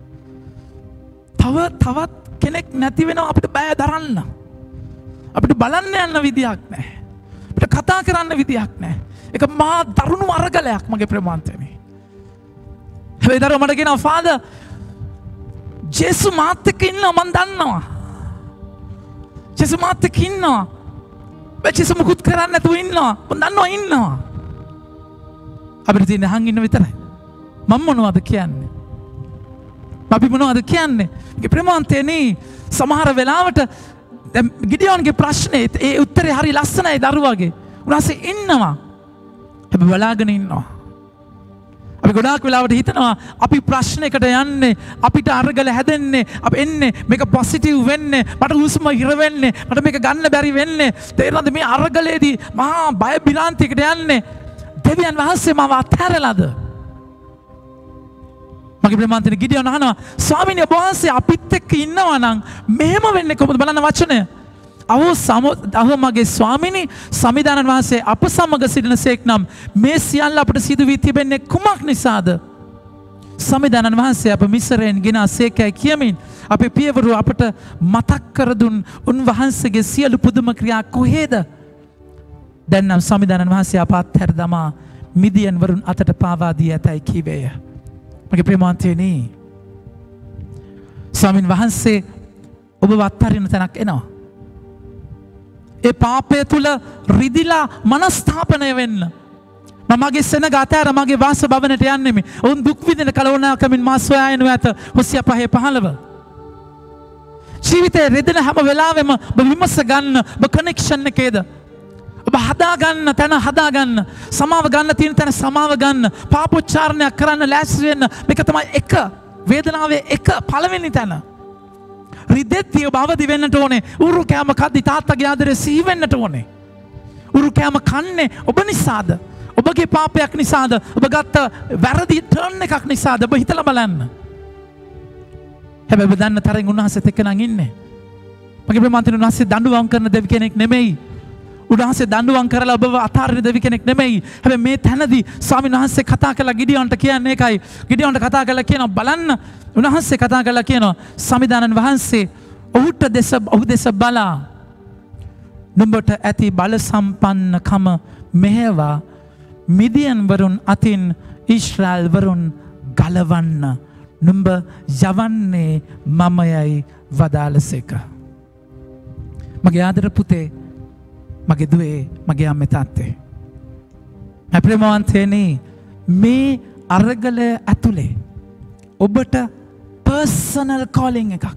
තවත් කෙනෙක් නැති වෙනවා අපිට බය දරන්න. අපිට බලන්න යන්න විදියක් නැහැ. අපිට කතා කරන්න විදියක් නැහැ. ඒක මහා දරුණු අරගලයක් මගේ ප්‍රමාන්තනේ. හැබැයි දරුවා මට කියනවා ෆාදර් ජේසු මාත් එක්ක ඉන්නවා මම දන්නවා. ජේසු මාත් එක්ක ඉන්නවා. ජේසු මුකුත් කරන්නේ නැතුව ඉන්නවා. මම දන්නවා ඉන්නවා. අපිට තියෙන හං ඉන්න විතරයි. මම මොනවද කියන්නේ? අපි මොනවද කියන්නේ? ඒ ප්‍රමාන්තේනේ සමහර වෙලාවට ගිඩියෝන්ගේ ප්‍රශ්නේ ඒ උත්තරේ හරි ලස්සනයි දරුවාගේ. උන්වහන්සේ ඉන්නවා. හැබැයි බලාගෙන ඉන්නවා. අපි ගොඩාක් වෙලාවට හිතනවා අපි ප්‍රශ්නයකට යන්නේ අපිට අරගල හැදෙන්නේ අපි එන්නේ මේක පොසිටිව් වෙන්නේ මට හුස්ම හිර වෙන්නේ මට මේක ගන්න බැරි වෙන්නේ තේරෙනවද මේ අරගලේදී මහා බය බිලාන්තියකට යන්නේ දෙවියන් වහන්සේ මාව අත්හැරලාද? මගේ ප්‍රමාන්තනේ ගිඩියෝන් අහනවා ස්වාමීනි ඔබ වහන්සේ අපිත් එක්ක ඉන්නවා නම් මෙහෙම වෙන්නේ කොහොමද බලන්න වචනය. අහෝ මගේ ස්වාමීනි සම්විධානන් වහන්සේ අප සමග සිටිනසේක් නම් මේ සියල්ල අපට සිදු වී තිබෙන්නේ කුමක් නිසාද? සම්විධානන් වහන්සේ අප මිස්රයෙන් ගෙන සේකයි කියමින් අපේ පියවරු අපට මතක් කර දුන් උන්වහන්සේගේ සියලු පුදුම ක්‍රියා කොහේද? දැන් නම් සම්විධානන් වහන්සේ අප අත්හැර දමා මිදියන් වරුන් අතට පාවා දී ඇතයි කීවේය. මගේ ප්‍රේමාන්තයනි ස්වාමින් වහන්සේ ඔබ අත්හරින තැනක් එනවා. ඒ පාපය තුල රිදිලා මනස්ථාපනය වෙන්න. මමගේ සෙනග අතෑර මගේ වාස භවනට යන්නෙමි. ඔවුන් දුක් විඳින කලවනාකමින් මා සොයා එනු ඇත. හොසියා 5:15. ජීවිතේ රෙදෙන හැම වෙලාවෙම ඔබ විමස ගන්න ඔබ කනෙක්ෂන් එකේද? ඔබ හදා ගන්න තැන හදා ගන්න. සමාව ගන්න තියෙන තැන සමාව ගන්න. පාපෝච්චාරණයක් කරන්න ලෑස්ති වෙන්න. මේක තමයි එක වේදනාවේ එක පළවෙනි තැන. රිදෙත්තිය ඔබ අවදි වෙන්නට ඕනේ. උරු කෑම කද්දි තාත්තගේ ආදරේ සිහි වෙන්නට ඕනේ. උරු කෑම කන්නේ ඔබ නිසාද? ඔබගේ පාපයක් නිසාද? ඔබ ගත්ත වැරදි ටර්න් එකක් නිසාද? ඔබ හිතලා බලන්න. හැබැයි ඔබ දන්න තරම් උන්වහන්සේත් එක්ක නම් ඉන්නේ. මගේ ප්‍රමාන්තන උන්වහන්සේ දඬුවම් කරන දෙවි කෙනෙක් නෙමෙයි. උන්වහන්සේ දඬුවම් කරලා ඔබව අතාරින දෙවි කෙනෙක් නෙමෙයි. හැබැයි මේ තැනදී ස්වාමීන් වහන්සේ කතා කළා ගිඩියොන්ට කියන්නේ ඒකයි. ගිඩියොන්ට කතා කළා කියනවා බලන්න. උන්වහන්සේ කතා කළා කියනවා සමිදානන් වහන්සේ ඔහු දෙස බලා නුඹට ඇති බල සම්පන්නකම මෙහෙවා මිදියන් වරුන් අතින් ඊශ්‍රායල් වරුන් ගලවන්න නුඹ යවන්නේ මමයයි වදාළසේක. මගේ ආදර පුතේ මගේ දුවේ මගේ අම්මේ තාත්තේ අප්‍රේමවන්තයනි මේ අරගල ඇතුලේ ඔබට පර්සනල් කෝලින් එකක්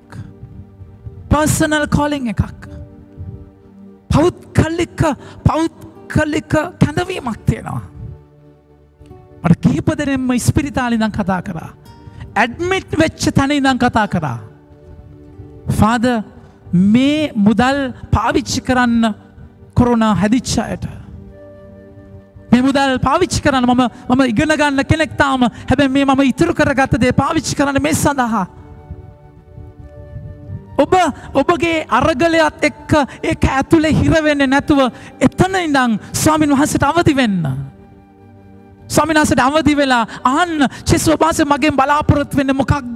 පෞද්ගලික කැඳවීමක් තියෙනවා. මට කීප දෙනෙක්ම ඉස්පිරිතාලේ ඉඳන් කතා කරා. ඇඩ්මිට් වෙච්ච තැන ඉඳන් කතා කරා. ෆාදර් මේ මුදල් පාවිච්චි කරන්න කොරෝනා හැදිච්ච අයට. මේ මුදල් පාවිච්චි කරන්න මම ඉගෙන ගන්න කෙනෙක් තාම. හැබැයි මේ මම ඉතුරු කරගත්ත දේ පාවිච්චි කරන්න මේ සඳහා. ඔබගේ අරගලයත් එක්ක ඒක ඇතුලේ හිර වෙන්නේ නැතුව එතන ඉඳන් ස්වාමීන් වහන්සේට අවදි වෙන්න. ස්වාමීන් වහන්සේට අවදි වෙලා අහන්න ජේසුස් වහන්සේ මගෙන් බලාපොරොත්තු වෙන්නේ මොකක්ද?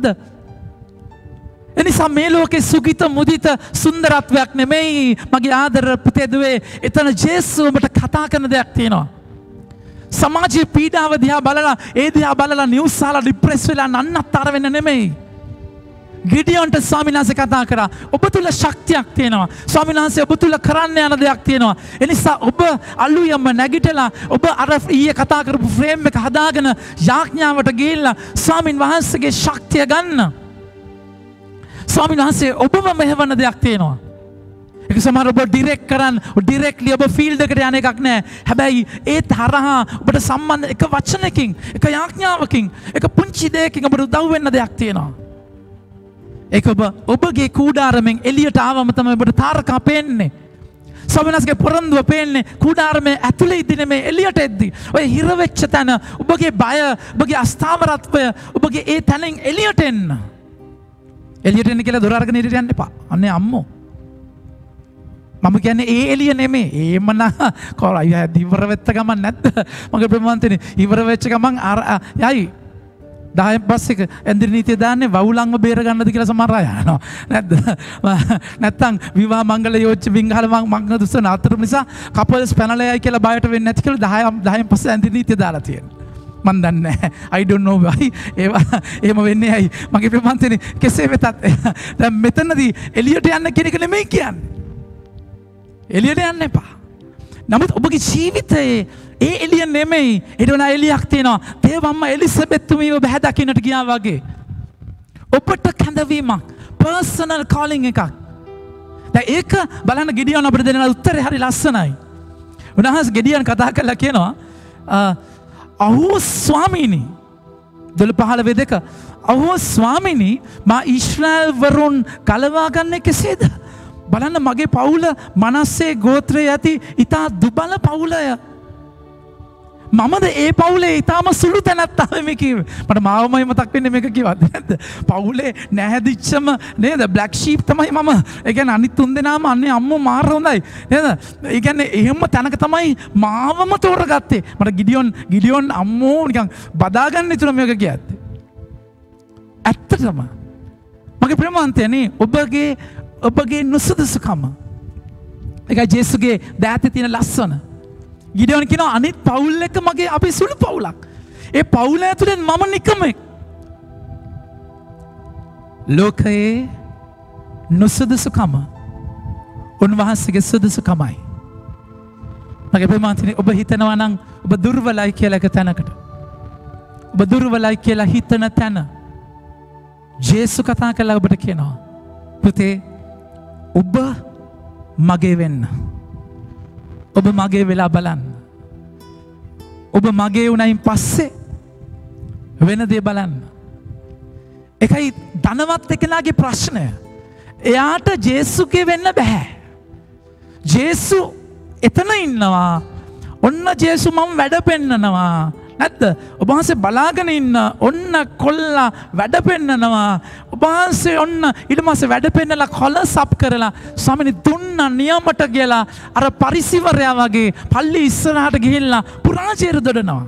එනිසා මේ ලෝකේ සුගිත මුදිත සුන්දරත්වයක් නෙමෙයි මගේ ආදර පුතේ දුවේ. එතන ජේසුස් ඔබට කතා කරන දෙයක් තියෙනවා. සමාජයේ පීඩාව දිහා බලලා නිවුස් අහලා ડિප්‍රෙස් වෙලා නන්නත්තර වෙන්න නෙමෙයි. ගිඩියොන්ට ස්වාමීන් වහන්සේ කතා කරා ඔබ තුල ශක්තියක් තියෙනවා. ස්වාමීන් වහන්සේ ඔබ තුල කරන්න යන දෙයක් තියෙනවා. එනිසා ඔබ අලුයම නැගිටලා ඔබ අර ඊයේ කතා කරපු ෆ්‍රේම් එක හදාගෙන යාඥාවට ගිහිල්ලා ස්වාමීන් වහන්සේගේ ශක්තිය ගන්න. ස්වාමීන් වහන්සේ ඔබව මෙහෙවන දෙයක් තියෙනවා. ඒක සමහර ඔබ ඩිරෙක්ට්ලි ඔබ ෆීල්ඩ් එකට යන එකක් නෑ. හැබැයි ඒ තරහා ඔබට සම්බන්ධ එක වචනකින් එක යාඥාවකින් එක පුංචි දෙයකින් ඔබට උදව් වෙන්න දෙයක් තියෙනවා. ඒක ඔබගේ කූඩාරමෙන් එළියට ආවම තමයි ඔබට තාරකා පේන්නේ. ස්වාමිනාස්ගේ පොරොන්දුව පේන්නේ කූඩාරමේ ඇතුලේ ඉඳි නෙමෙයි එළියට එද්දි. ඔය හිර වෙච්ච තැන ඔබගේ බය, ඔබගේ අස්ථාවරත්වය, ඔබගේ ඒ තැනින් එළියට එන්න. එළියට එන්න කියලා දොර අරගෙන ඉඳිට යන්න එපා. අනේ අම්මෝ. මම කියන්නේ ඒ එළිය නෙමෙයි. ඒමන කොරයි ඉවර වෙච්ච ගමන් නැද්ද? මගේ ප්‍රමාන්තනේ ඉවර වෙච්ච ගමන් යයි 10න් පස්සේ ඇන්දිරි නීතිය දාන්නේ වවුලන්ව බේර ගන්නද කියලා සමහර අය අහනවා. නැද්ද? නැත්තම් විවාහ මංගල යෝජ්‍ය විංගහල මංගල දුස්සන අතර නිසා කපල්ස් පැනලයයි කියලා බයට වෙන්නේ නැති කියලා 10න් පස්සේ ඇන්දිරි නීතිය දාලා තියෙනවා. මන් දන්නේ නැහැ. I don't know why. එහෙම වෙන්නේ ඇයි? මගේ ප්‍රමාන්තනේ කෙසේ වෙතත් දැන් මෙතනදී එළියට යන්න කියන එක නෙමෙයි කියන්නේ. එළියට යන්න එපා. නමුත් ඔබගේ ජීවිතයේ ඒ එළිය නෙමෙයි. ඊට වඩා එළියක් තියෙනවා. දේවම්මා එලිසබෙත් තුමීව බහැ දකින්නට ගියා වගේ. ඔබට කැඳවීමක්, පර්සනල් කෝලින් එකක්. දැන් ඒක බලන්න ගිඩියන් අපිට දෙන උත්තරේ හරි ලස්සනයි. උන්වහන්සේ ගිඩියන් කතා කරලා කියනවා අහෝ ස්වාමීනි 12:15 අහෝ ස්වාමීනි මා ඊශ්‍රායල් වරුන් කලවා ගන්නේ කෙසේද? බලන්න මගේ පවුල මනස්සේ ගෝත්‍රයේ ඇති ඉතා දුබල පවුලය. මමද ඒ පවුලේ ඉතාම සුළු තැනැත්තා මේ කිව්වේ. මට මාවමයි මතක් වෙන්නේ මේක කිව්වද නැද්ද? පවුලේ නැහැදිච්චම නේද? බ්ලැක් ෂීප් තමයි මම. ඒ කියන්නේ අනිත් තුන් දෙනාම අන්නේ අම්මෝ මාර හොඳයි. නේද? ඒ කියන්නේ එහෙම තැනක තමයි මාවම තෝරගත්තේ. මට ගිඩියොන් අම්මෝ නිකන් බදාගන්න ඉතුරු මේක කියද්දි. ඇත්තටම මගේ ප්‍රමාන්තයනේ ඔබගේ නුසුදුසුකම. ඒකයි ජේසුගේ දෑතේ තියෙන ලස්සන. ගිඩියොන් කියනවා අනිත් පවුල් එක මගේ අපි සුළු පවුලක්. ඒ පවුල ඇතුලෙන් මම නිකමෙක්. ලෝකයේ නුසුදුසුකම උන්වහන්සේගේ සුදුසුකමයි. මගේ ප්‍රමාන්තනේ ඔබ හිතනවා නම් ඔබ දුර්වලයි කියලා එක තැනකට. ඔබ දුර්වලයි කියලා හිතන තැන ජේසු කතා කළා ඔබට කියනවා පුතේ ඔබ මගේ වෙන්න. ඔබ මගේ වෙලා බලන්න. ඔබ මගේ වුණයින් පස්සේ වෙන දේ බලන්න. එකයි ධනවත් එකනාගේ ප්‍රශ්නය. එයාට ජේසුගේ වෙන්න බෑ. ජේසු එතන ඉන්නවා. ඔන්න ජේසු මම වැඩ පෙන්නනවා. නැද්ද? ඔබ වහන්සේ බලාගෙන ඉන්න ඔන්න කොල්ලා වැඩ පෙන්නනවා. ඔබ වහන්සේ ඔන්න ඊට පස්සේ වැඩ පෙන්නලා කොළ සප් කරලා ස්වාමීනි දුන්න නියමට කියලා අර පරිසිවරයා වගේ පල්ලි ඉස්සරහට ගිහිල්ලා පුරාජේර දොඩනවා.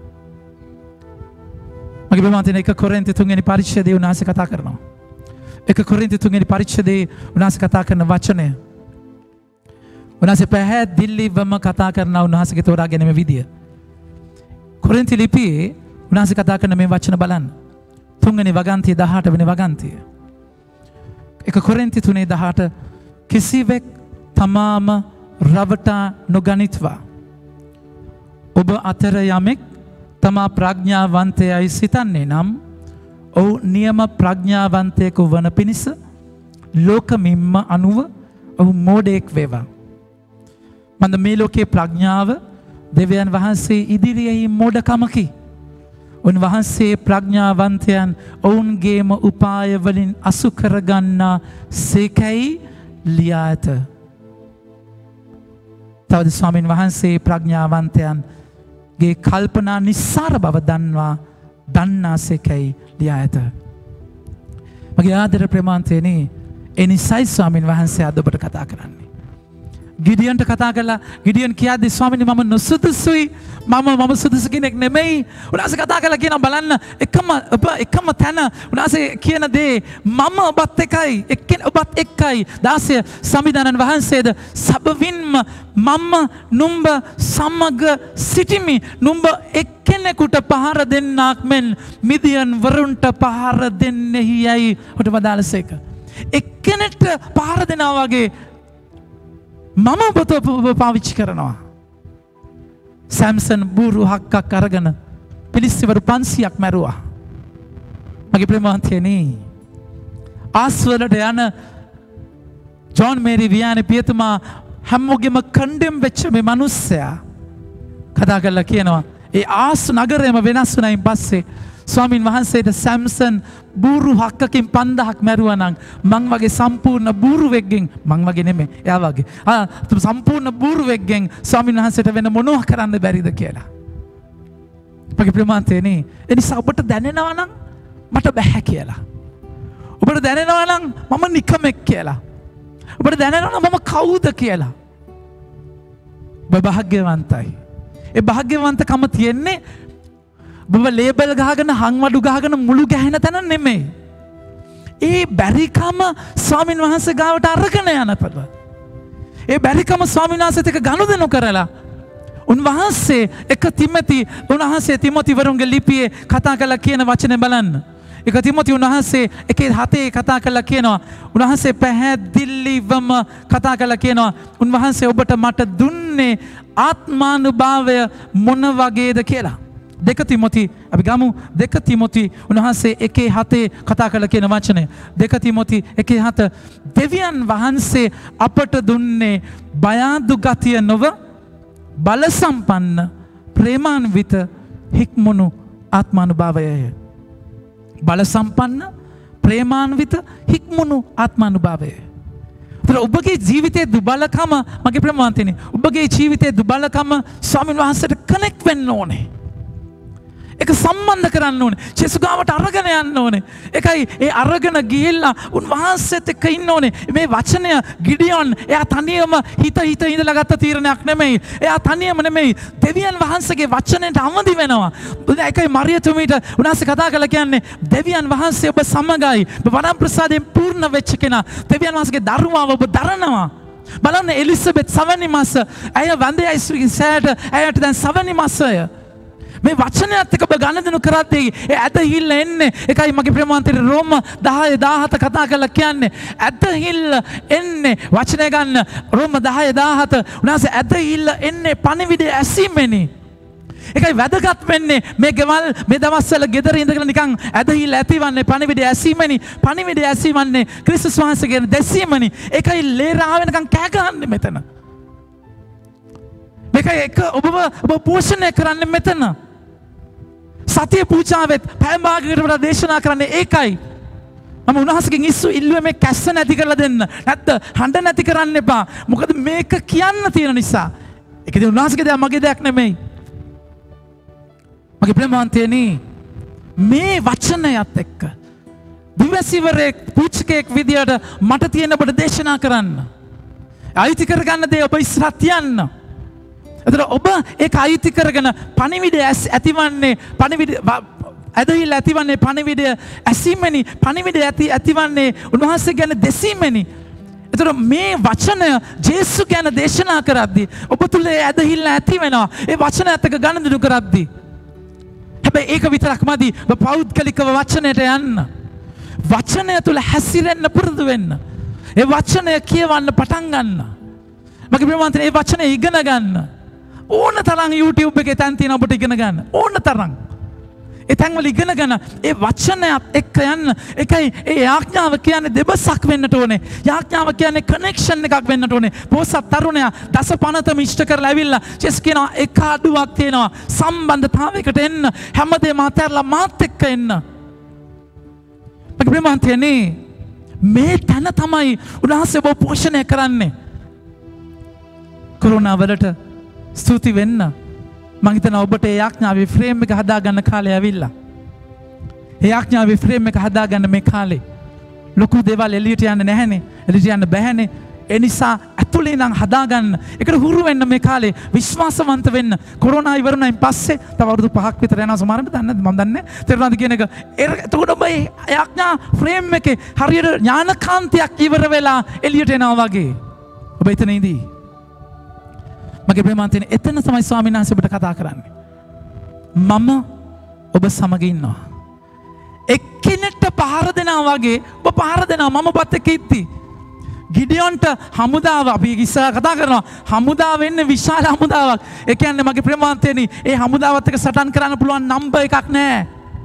මගේ බමතන 1 කොරින්ති 3 වෙනි පරිච්ඡේදයේ උන්වහන්සේ කතා කරනවා. 1 කොරින්ති 3 වෙනි පරිච්ඡේදයේ උන්වහන්සේ කතා කරන වචනය. උන්වහන්සේ පැහැදිලිවම කතා කරන උන්වහන්සේගේ තෝරා ගැනීම විදිය. කොරින්ති ලිපියේ උන්වහන්සේ කතා කරන මේ වචන බලන්න. 3 වෙනි වගන්තිය 18 වෙනි වගන්තිය. 1 කොරින්ති 3:18 කිසිවෙක් තමාම රවටා නොගනිත්වා. ඔබ අතර යමෙක් තමා ප්‍රඥාවන්තයයි සිතන්නේ නම් ඔහු නියම ප්‍රඥාවන්තයෙකු වන පිණිස ලෝකමින්ම අනුව ඔහු මෝඩයෙක් වේවා. මන්ද මේ ලෝකයේ ප්‍රඥාව දෙවියන් වහන්සේ ඉදිරියෙහි මෝඩකමකි. උන්වහන්සේ ප්‍රඥාවන්තයන් ඔවුන්ගේම උපාය වලින් අසු කරගන්නා සේකයි ලියා ඇත. තවද ස්වාමීන් වහන්සේ ප්‍රඥාවන්තයන් ගේ කල්පනා නිස්සාර බව දන්නා සේකයි ලියා ඇත. මගේ ආදර ප්‍රේමාන්තයනි, එනිසයි ස්වාමීන් වහන්සේ අද ඔබට කතා කරන්නේ. ගිඩියන්ට කතා කළා. ගිඩියන් කියද්දි ස්වාමීනි මම නොසුදුසුයි. මම සුදුසු කෙනෙක් නෙමෙයි. උන්වහන්සේ කතා කළා කියන බලන්න එකම තැන උන්වහන්සේ කියන දේ මම ඔබත් එකයි. ඔබත් එක්කයි. 16 සම්විධානන් වහන්සේද සබවින්ම මම නුඹ සමග සිටිමි. නුඹ එක්කෙනෙකුට පහර දෙන්නාක් මෙන් මිදියන් වරුන්ට පහර දෙන්නෙහි යයි ඔබට වදාළසේක. එක්කෙනෙක්ට පහර දෙනවා වගේ මම ඔබට පාවිච්චි කරනවා. සැම්සන් බූරු හක්කක් අරගෙන පිලිස්තිවරු 500ක් මැරුවා. මගේ ප්‍රේමවන්තයනි, ආස්වලට යන ජෝන් මේරි වියානේ පියතුමා හැමෝගෙම කණ්ඩෙම් වෙච්ච මේ මිනිස්සයා කතා කරලා කියනවා ඒ ආස් නගරයම වෙනස් වුණයින් පස්සේ ස්වාමීන් වහන්සේට සැම්සන් බූරු හක්කකින් 5000ක් මැරුවා නම් මං වගේ සම්පූර්ණ බූරුවෙක්ගෙන් මං වගේ නෙමෙයි එයා වගේ සම්පූර්ණ බූරුවෙක්ගෙන් ස්වාමීන් වහන්සේට වෙන මොනවා කරන්න බැරිද කියලා. මගේ ප්‍රේමාන්තයනි, ඒ නිසා ඔබට දැනෙනවා නම් මට බෑ කියලා. ඔබට දැනෙනවා නම් මම නිකමෙක් කියලා. ඔබට දැනෙනවා නම් මම කවුද කියලා. ඔබ භාග්‍යවන්තයි. ඒ භාග්‍යවන්තකම තියෙන්නේ ඔබ ලේබල් ගහගෙන හංවඩු ගහගෙන මුළු ගැහෙන තැන නෙමෙයි. ඒ බැරිකම ස්වාමීන් වහන්සේ ගාවට අරගෙන යනපද. ඒ බැරිකම ස්වාමීන් වහන්සේත් එක්ක ගනුදෙනු කරලා උන්වහන්සේ උන්වහන්සේ තිමොතිවරුන්ගේ ලිපියේ කතා කරලා කියන වචනේ බලන්න. 1 තිමොති උන්වහන්සේ 1:7 කතා කරලා කියනවා. උන්වහන්සේ පැහැදිලිවම කතා කරලා කියනවා උන්වහන්සේ ඔබට මට දුන්නේ ආත්මානුභාවය මොන වගේද කියලා. 2 තිමොති අපි ගමු 2 තිමොති උන්වහන්සේ 1:7 කතා කරලා කියන වචනය. 2 තිමොති 1:7 දෙවියන් වහන්සේ අපට දුන්නේ බයාදු ගතිය නොව බල සම්පන්න ප්‍රේමාන්විත හික්මුණු ආත්මානුභාවයය. බල සම්පන්න ප්‍රේමාන්විත හික්මුණු ආත්මානුභාවයය. ඔබගේ ජීවිතයේ දුබලකම මගේ ප්‍රේමවන්තනි, ඔබගේ ජීවිතයේ දුබලකම ස්වාමීන් වහන්සේට කනෙක්ට් වෙන්න ඕනේ. ඒක සම්බන්ධ කරන්න ඕනේ. ජේසුස් ගාවට අරගෙන යන්න ඕනේ. ඒකයි ඒ අරගෙන ගිහිල්ලා උන්වහන්සේත් එක්ක ඉන්න ඕනේ. මේ වචනය ගිඩියොන් එයා තනියම හිත ඉඳලා ගත්ත තීරණයක් නෙමෙයි. එයා තනියම නෙමෙයි. දෙවියන් වහන්සේගේ වචනයට අවදි වෙනවා. ඒකයි මරියතුමීට උන්වහන්සේ කතා කරලා කියන්නේ දෙවියන් වහන්සේ ඔබ සමගයි. ඔබ වරම් ප්‍රසාදයෙන් පූර්ණ වෙච්ච කෙනා. දෙවියන් වහන්සේගේ දරුවාව ඔබ දරනවා. බලන්න එලිසබෙත් සවනි මාස ඇය වන්දේ අයිස්විගේ සෑයට ඇයට දැන් සවනි මාසය. මේ වචනයත් එක්ක ඔබ ගනුදෙනු කරද්දී ඒ ඇදහිල්ල එන්නේ. ඒකයි මගේ ප්‍රේමවන්තයනි රෝම 10:17 කතා කරලා කියන්නේ ඇදහිල්ල එන්නේ වචනය ගන්න රෝම 10:17 උනාසේ ඇදහිල්ල එන්නේ පණිවිඩය ඇසීමෙනි. ඒකයි වැදගත් වෙන්නේ මේ ගෙවල් මේ දවස්වල ගෙදර ඉඳගෙන නිකන් ඇදහිලා ඇතිවන්නේ පණිවිඩය ඇසීමනි. පණිවිඩය ඇසීමන්නේ ක්‍රිස්තුස් වහන්සේගේ දැසීමනි. ඒකයි ලේරාව වෙනකන් කෑ ගහන්නේ මෙතන. මේකයි එක ඔබ පෝෂණය කරන්නේ මෙතන. සතිය පූජාවෙත් පැය භාගයකට වඩා දේශනා කරන්නේ ඒකයි. මම උන්වහන්සේගෙන් ඉල්ලුවේ මේ කැස්ස නැති කරලා දෙන්න. නැත්නම් හඬ නැති කරන්න එපා. මොකද මේක කියන්න තියෙන නිසා. ඒකදී උන්වහන්සේගේ දෙයක් මගේ දෙයක් නෙමෙයි. මගේ ප්‍රේමවන්තයනි මේ වචනයත් එක්ක දිවසිවරේ පුච්චකෙක් විදියට මට තියෙන ඔබට දේශනා කරන්න. අයිති කරගන්න දේ ඔබ ඉස්සරහට යන්න. එතකොට ඔබ ඒක අයිති කරගෙන පණිවිඩය ඇතිවන්නේ පණිවිඩය ඇදහිලා ඇතිවන්නේ පණිවිඩය ඇසීමෙනි. පණිවිඩය ඇතිවන්නේ උන්වහන්සේ ගැන දෙසීමෙනි. එතකොට මේ වචනය ජේසු ගැන දේශනා කරද්දී ඔබ තුල ඇදහිලා ඇති වෙනවා. ඒ වචනයත් එක්ක ගනුදෙනු කරද්දී. හැබැයි ඒක විතරක් මදි. ඔබ පෞද්ගලිකව වචනයට යන්න. වචනය තුල හැසිරෙන්න පුරුදු වෙන්න. ඒ වචනය කියවන්න පටන් ගන්න. මගේ ප්‍රේමවන්තනේ ඒ වචනය ඉගෙන ගන්න. ඕන තරම් YouTube එකේ තැන් තියෙන ඔබට ඉගෙන ගන්න. ඕන තරම්. ඒ තැන්වල ඉගෙනගෙන ඒ වචනයත් එක්ක යන්න. ඒකයි ඒ යාඥාව කියන්නේ දෙබසක් වෙන්නට ඕනේ. යාඥාව කියන්නේ කනෙක්ෂන් එකක් වෙන්නට ඕනේ. පොසත් තරුණයා දස පනතම ඉෂ්ට කරලා ඇවිල්ලා ජෙස් කියනවා එක අඩුවක් තියෙනවා. සම්බන්ධතාවයකට එන්න. හැමදේම අතහැරලා මාත් එක්ක එන්න. මගේ ප්‍රේමවන්තයනි මේ තැන තමයි උන්වහන්සේ ඔබ පෝෂණය කරන්නේ. කොරෝනා වලට ස්තුති වෙන්න. මම හිතනවා ඔබට ඒ යාඥාවේ ෆ්‍රේම් එක හදාගන්න කාලය ඇවිල්ලා. ඒ යාඥාවේ ෆ්‍රේම් එක හදාගන්න මේ කාලේ ලොකු දේවල් එළියට යන්න නැහැනේ. එළියට යන්න බැහැනේ. ඒ නිසා ඇතුලේ නම් හදාගන්න. ඒකට හුරු වෙන්න මේ කාලේ විශ්වාසවන්ත වෙන්න. කොරෝනා ඉවරුණායින් පස්සේ තව අවුරුදු 5ක් විතර යනවා සමහරවිට දන්නේ මම දන්නේ. තේරුණාද කියන එක. එතකොට ඔබ ඒ යාඥා ෆ්‍රේම් එකේ හරියට ඥානකාන්තියක් ඉවර වෙලා එළියට එනවා වගේ. ඔබ එතන ඉඳී. මගේ ප්‍රේමවන්තයනි එතන තමයි ස්වාමීන් වහන්සේ ඔබට කතා කරන්නේ. මම ඔබ සමග ඉන්නවා. එක්කෙනෙක්ට පහර දෙනවා වගේ ඔබ පහර දෙනවා මම ඔබත් එක්ක ඉද්දී. ගිඩියොන්ට හමුදාව අපි ඉස්සර කතා කරනවා. හමුදාව වෙන්නේ විශාල හමුදාවක්. ඒ කියන්නේ මගේ ප්‍රේමවන්තයනි ඒ හමුදාවත් එක්ක සටන් කරන්න පුළුවන් නම්බර් එකක් නැහැ.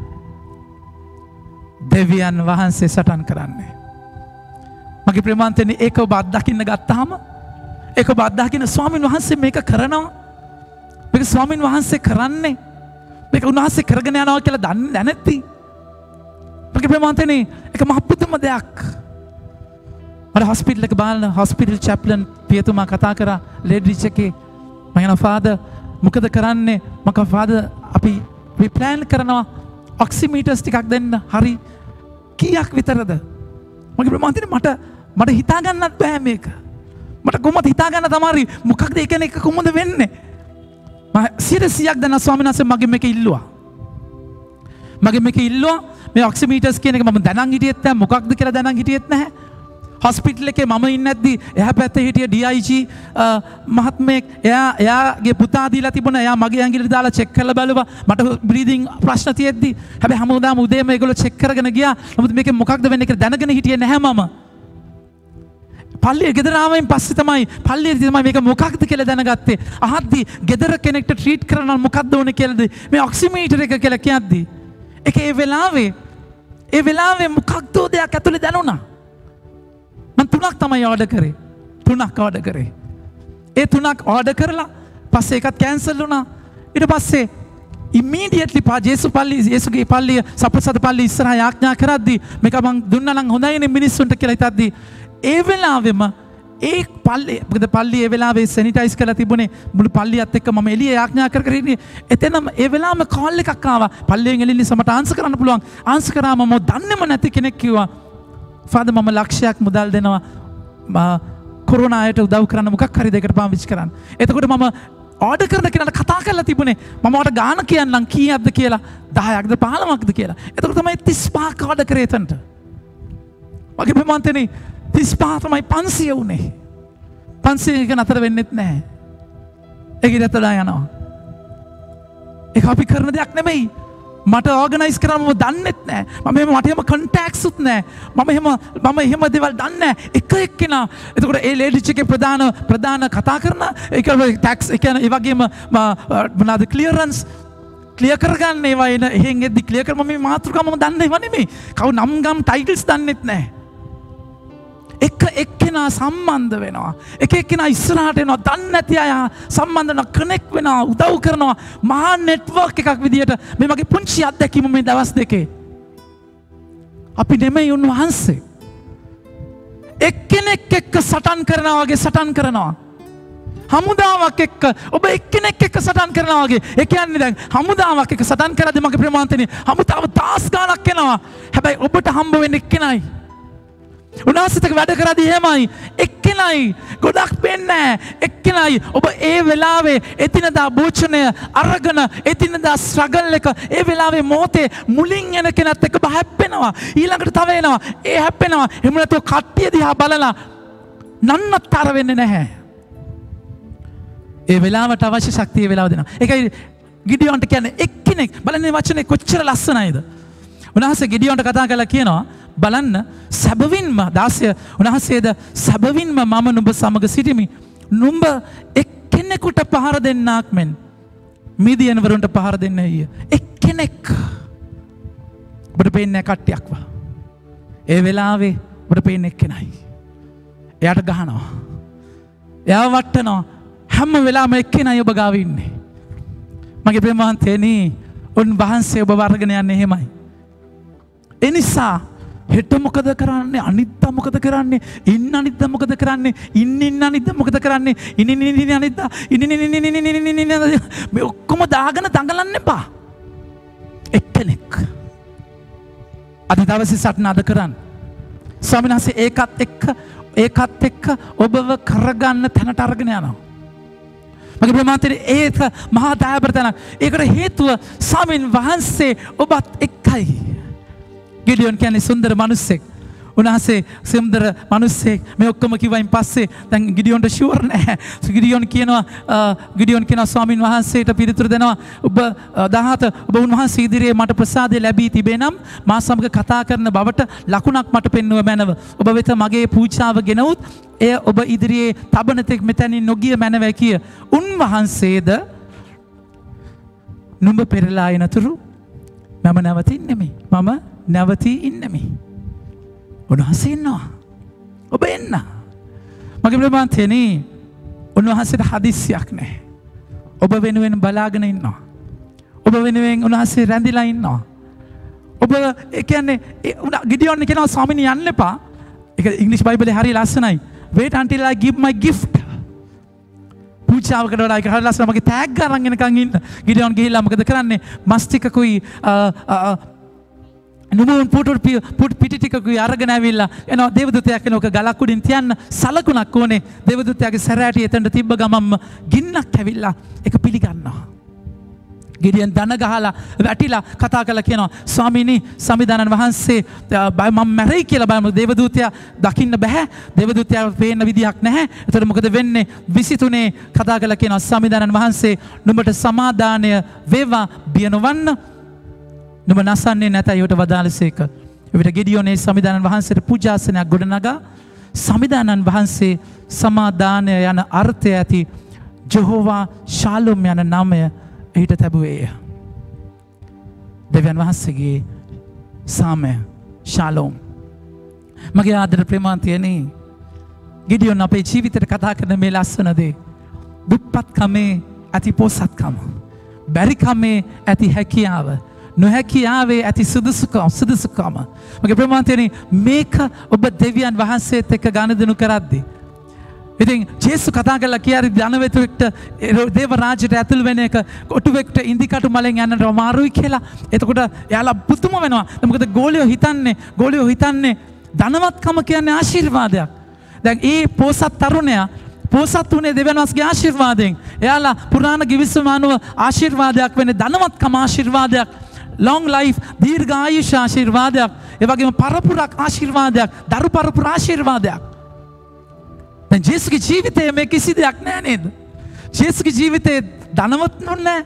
දෙවියන් වහන්සේ සටන් කරන්නේ. මගේ ප්‍රේමවන්තයනි ඒක ඔබ අත්දකින්න ගත්තාම ඒක ඔබ අත්දකින්න ස්වාමීන් වහන්සේ මේක කරනවා. මේක ස්වාමීන් වහන්සේ කරන්නේ. මේක උන්වහන්සේ කරගෙන යනවා කියලා දන්නේ නැති. මගේ ප්‍රේමවන්තයනි ඒක මහ පුදුම දෙයක්. මට හොස්පිටල් එක බලන හොස්පිටල් චැප්ලන් පියතුමා කතා කරා ලේඩිච් එකේ මම කියනවා ෆාදර් මොකද කරන්නේ මම ෆාදර් අපි ප්ලෑන් කරනවා ඔක්සිමීටර්ස් ටිකක් දෙන්න හරි කීයක් විතරද මගේ ප්‍රමාණයට මට හිතා ගන්නත් බෑ මේක මට කොහොමද හිතා ගන්න තමයි මොකක්ද ඒ කියන්නේ එක කොහොමද වෙන්නේ මම 100ක් දන්නා ස්වාමීන් වහන්සේ මගේ මේක ඉල්ලුවා මේ ඔක්සිමීටර්ස් කියන එක මම දැනන් හිටියෙත් නැහැ මොකක්ද කියලා දැනන් හිටියෙත් නැහැ හොස්පිටල් එකේ මම ඉන්නේ නැද්දි එහා පැත්තේ හිටිය DIG මහත්මයෙක් එයාගේ පුතා දීලා තිබුණා එයා මගේ ඇඟිලි දාලා චෙක් කරලා බලුවා මට බ්‍රීතිං ප්‍රශ්න තියෙද්දි හැබැයි හැමෝදාම උදේම ඒගොල්ලෝ චෙක් කරගෙන ගියා නමුත් මේකෙන් මොකක්ද වෙන්නේ කියලා දැනගෙන හිටියේ නැහැ මම පල්ලිය ගෙදර ආවෙන් පස්සේ තමයි පල්ලියේදී තමයි මේක මොකක්ද කියලා දැනගත්තේ අහද්දි ගෙදර කෙනෙක්ට ට්‍රීට් කරනවා මොකක්ද ඕනේ කියලාද මේ ඔක්සිමීටර් එක කියලා කියද්දි ඒක ඒ වෙලාවේ මොකක්ද දෙයක් ඇතුලේ දැනුණා මම තුනක් තමයි ඕඩර් කරේ. ඒ තුනක් ඕඩර් කරලා පස්සේ එකත් කැන්සල් වුණා. ඊට පස්සේ ඉමීඩියට්ලි යේසුගේ පල්ලිය සප්‍රසද පල්ලිය ඉස්සරහා යාඥා කරද්දී මේක මං දුන්නා නම් හොඳයිනේ මිනිස්සුන්ට කියලා හිතද්දී ඒ වෙලාවෙම ඒ පල්ලිය ඒ වෙලාවේ සැනිටයිස් කරලා තිබුණේ මුළු පල්ලියත් එක්ක මම එළිය යාඥා කර හිටියේ. එතනම ඒ වෙලාවෙම කෝල් එකක් ආවා. පල්ලියෙන් එළින් නිසා මට ආන්සර් කරන්න පුළුවන්. ආන්සර් කරාම මම දන්නේම නැති කෙනෙක් කිව්වා ෆාදර් මම ලක්ෂයක් මුදල් දෙනවා කොරෝනා අයට උදව් කරන්න මොකක් හරි දෙයකට පාවිච්චි කරන්න. එතකොට මම ඕඩර් කරන කෙනාට කතා කරලා තිබුණේ මම ඔයාලට ගාණ කියන්නම් කීයක්ද කියලා 10ක්ද 15ක්ද කියලා. එතකොට තමයි 35ක් ඕඩර් කරේ එතනට. මගේ ප්‍රමාණතනේ 35 තමයි 500 උනේ. 500 එක නතර වෙන්නෙත් නැහැ. ඒක ඉරතලා යනවා. ඒක අපි කරන දෙයක් නෙමෙයි. මට ඕගනයිස් කරන්න මම දන්නෙත් නැහැ. මට එහෙම කන්ටැක්ට්ස්ුත් නැහැ. මම එහෙම දේවල් දන්නේ නැහැ. එක එක්කෙනා එතකොට ඒ ලේඩිස් එකේ ප්‍රධාන කතා කරන ඒක ටැක්ස් ඒ කියන්නේ ඒ වගේම මොනවාද ක්ලියරන්ස් ක්ලියර් කරගන්න ඒවා එන එහෙන් එද්දි ක්ලියර් කර මම මේ මාතෘකාව මම දන්නේ ඒවා නෙමෙයි. කවු නම් ගම් ටයිටල්ස් දන්නෙත් නැහැ. එක එක්කෙනා සම්බන්ධ වෙනවා. එක එක්කෙනා ඉස්සරහට එනවා. දන්නේ නැති අය සම්බන්ධ වෙනවා, කනෙක්ට් වෙනවා, උදව් කරනවා. මහා නෙට්වර්ක් එකක් විදියට මේ මගේ පුංචි අත්දැකීම මේ දවස් දෙකේ. අපි නෙමෙයි උන්වහන්සේ. එක්කෙනෙක් එක්ක සටන් කරනවා වගේ සටන් කරනවා. හමුදාවක් එක්ක ඔබ එක්කෙනෙක් එක්ක සටන් කරනවා වගේ. ඒ කියන්නේ දැන් හමුදාවක් එක්ක සටන් කරද්දී මගේ ප්‍රමාන්තනේ හමුදාව දාස් ගාණක් එනවා. හැබැයි ඔබට හම්බ වෙන්නේ එක්කෙනයි. උනාසිතක වැඩ කරද්දී එහෙමයි. එක්කෙනයි ගොඩක් වෙන්නේ එක්කෙනයි. ඔබ ඒ වෙලාවේ එදිනදා භෝජනය අරගෙන එදිනදා ස්ට්‍රගල් එක ඒ වෙලාවේ මොහොතේ මුලින් එන කෙනත් එක්ක හැප්පෙනවා. ඊළඟට තව එනවා. ඒ හැප්පෙනවා. එහෙම නැතුව කට්ටිය දිහා බලලා නන්නත්තර වෙන්නේ නැහැ. ඒ වෙලාවට අවශ්‍ය ශක්තිය වෙලාව දෙනවා. ඒකයි ගිඩියොන්ට කියන්නේ එක්කෙනෙක් බලන්න මේ වචනේ කොච්චර ලස්සනයිද. උන්වහන්සේ ගිඩියොන්ට කතා කරලා කියනවා බලන්න සැබවින්ම 16 උන්වහන්සේද සැබවින්ම මම නුඹ සමග සිටිමි. නුඹ එක්කෙනෙකුට පහර දෙන්නාක් මෙන් මිදියන් වරුන්ට පහර දෙන්නේ ඊය. එක්කෙනෙක් ඔබට පේන්නේ කට්ටියක්ව. ඒ වෙලාවේ ඔබට පේන්නේ එක්කෙනයි. එයාට ගහනවා. එයාව වටනවා. හැම වෙලාවම එක්කෙනයි ඔබ ගාව ඉන්නේ. මගේ ප්‍රේමවන්තයනි උන්වහන්සේ ඔබ අරගෙන යන්නේ එහෙමයි. ඒ නිසා හෙට මොකද කරන්නේ අනිද්දා මොකද කරන්නේ ඉන්න අනිද්දා මොකද කරන්නේ ඉන්න අනිද්දා මොකද කරන්නේ ඉන්න අනිද්දා ඉන්න මේ ඔක්කොම දාගෙන දඟලන්න එපා. එක්කෙනෙක් අද දවසේ සටන අද කරන්න. ස්වාමීන් වහන්සේ ඒකත් එක්ක ඔබව කරගන්න තැනට අරගෙන යනවා. මගේ ප්‍රමාන්තේ ඒක මහා දයාබරතනක්. ඒකට හේතුව ස්වාමීන් වහන්සේ ඔබත් එක්කයි. ගිඩියොන් කියන්නේ සුන්දර මිනිස්සෙක්. උන්වහන්සේ සුන්දර මිනිස්සෙක්. මේ ඔක්කොම කිව්වයින් පස්සේ දැන් ගිඩියොන්ට ෂුවර් නැහැ. ගිඩියොන් කියනවා ස්වාමීන් වහන්සේට පිළිතුරු දෙනවා ඔබ 17 ඔබ උන්වහන්සේ ඉදිරියේ මට ප්‍රසාදය ලැබී තිබේ නම් මා සමග කතා කරන බවට ලකුණක් මට පෙන්වුව මැනව. ඔබ වෙත මගේ පූජාව ගෙනවුත් එය ඔබ ඉදිරියේ තබන තෙක් මෙතනින් නොගිය මැනවයි කිය. උන්වහන්සේද නුඹ පෙරලා එනතුරු මම නැවතින්නෙමි. මම නැවතී ඉන්නෙමි. උන්වහන්සේ ඉන්නවා. ඔබ එන්න. මගේ ප්‍රමාන්තයනි උන්වහන්සේට හදිස්සියක් නැහැ. ඔබ වෙනුවෙන් බලාගෙන ඉන්නවා. ඔබ වෙනුවෙන් උන්වහන්සේ රැඳිලා ඉන්නවා. ඔබ ඒ කියන්නේ ගිඩියොන් කියනවා ස්වාමීනි යන්න එපා. ඒක ඉංග්‍රීසි බයිබලේ හරිය ලස්සනයි. Wait until I give my gift. පූජාවකට වඩා ඒක හරිය ලස්සනයි. මගේ ටැග් අරන් එනකන් ඉන්න. ගිඩියොන් ගිහිල්ලා මොකද කරන්නේ? මස් ටිකකුයි නුඹුන් පුට් පිටි ටිකකුයි අරගෙන ඇවිල්ලා එනවා දේවදූතයා කෙනෙක් ගලක් උඩින් තියන්න සලකුණක් ඕනේ. දේවදූතයාගේ සැරෑටිය එතනට තිබ්බ ගමම්ම ගින්නක් ඇවිල්ලා ඒක පිළිගන්නවා. ගිඩියන් දන ගහලා වැටිලා කතා කරලා කියනවා ස්වාමීනි සමිදානන් වහන්සේ මම මැරෙයි කියලා බලමු. දේවදූතයා දකින්න බෑ. දේවදූතයා පේන්න විදියක් නැහැ. එතකොට මොකද වෙන්නේ? 23 කතා කරලා කියනවා සමිදානන් වහන්සේ නුඹට සමාදානය වේවා බිය නොවන්න. නුඹ නසන්නේ නැතයි යට වදාළසේක. එවිට ගිඩියෝනේ සමිදානන් වහන්සේට පූජාසනයක් ගොඩනගා සමිදානන් වහන්සේ සමාදානය යන අර්ථය ඇති ජෙහෝවා ශාලෝම් යන නාමය එහිට තැබුවේය. දෙවියන් වහන්සේගේ සාමය ශාලෝම්. මගේ ආදර ප්‍රේමාන්තයනි ගිඩියෝන් අපේ ජීවිතයට කතා කරන මේ ලස්සන දේ දුප්පත්කමේ ඇති පොසත්කම බැරිකමේ ඇති හැකියාව නොහැකියාවේ ඇති සුදුසුකම. මගේ ප්‍රමාන්තයනි මේක ඔබ දෙවියන් වහන්සේත් එක්ක ගනුදෙනු කරද්දී. ඉතින් ජේසු කතා කරලා කියාරි ධනවතුෙක්ට දේව රාජ්‍යයට ඇතුල් වෙන එක කොටුවෙක්ට ඉන්දිකටු මලෙන් යන්නට අමාරුයි කියලා. එතකොට එයාලා පුදුම වෙනවා. මොකද ගෝලියෝ හිතන්නේ ධනවත්කම කියන්නේ ආශිර්වාදයක්. දැන් ඒ පොසත් තරුණයා පොසත් උනේ දෙවියන් වහන්සේගේ ආශිර්වාදයෙන්. එයාලා පුරාණ ගිවිසුම අනුව ආශිර්වාදයක් වෙන්නේ ධනවත්කම ආශිර්වාදයක්. long life දීර්ඝ ආයුෂ ආශිර්වාදයක්. ඒ වගේම පරපුරක් ආශිර්වාදයක්. දරු පරපුර ආශිර්වාදයක්. දැන් ජේසුගේ ජීවිතයේ මේ කිසි දෙයක් නැහැ නේද? ජේසුගේ ජීවිතේ ධනවත් නුන්නේ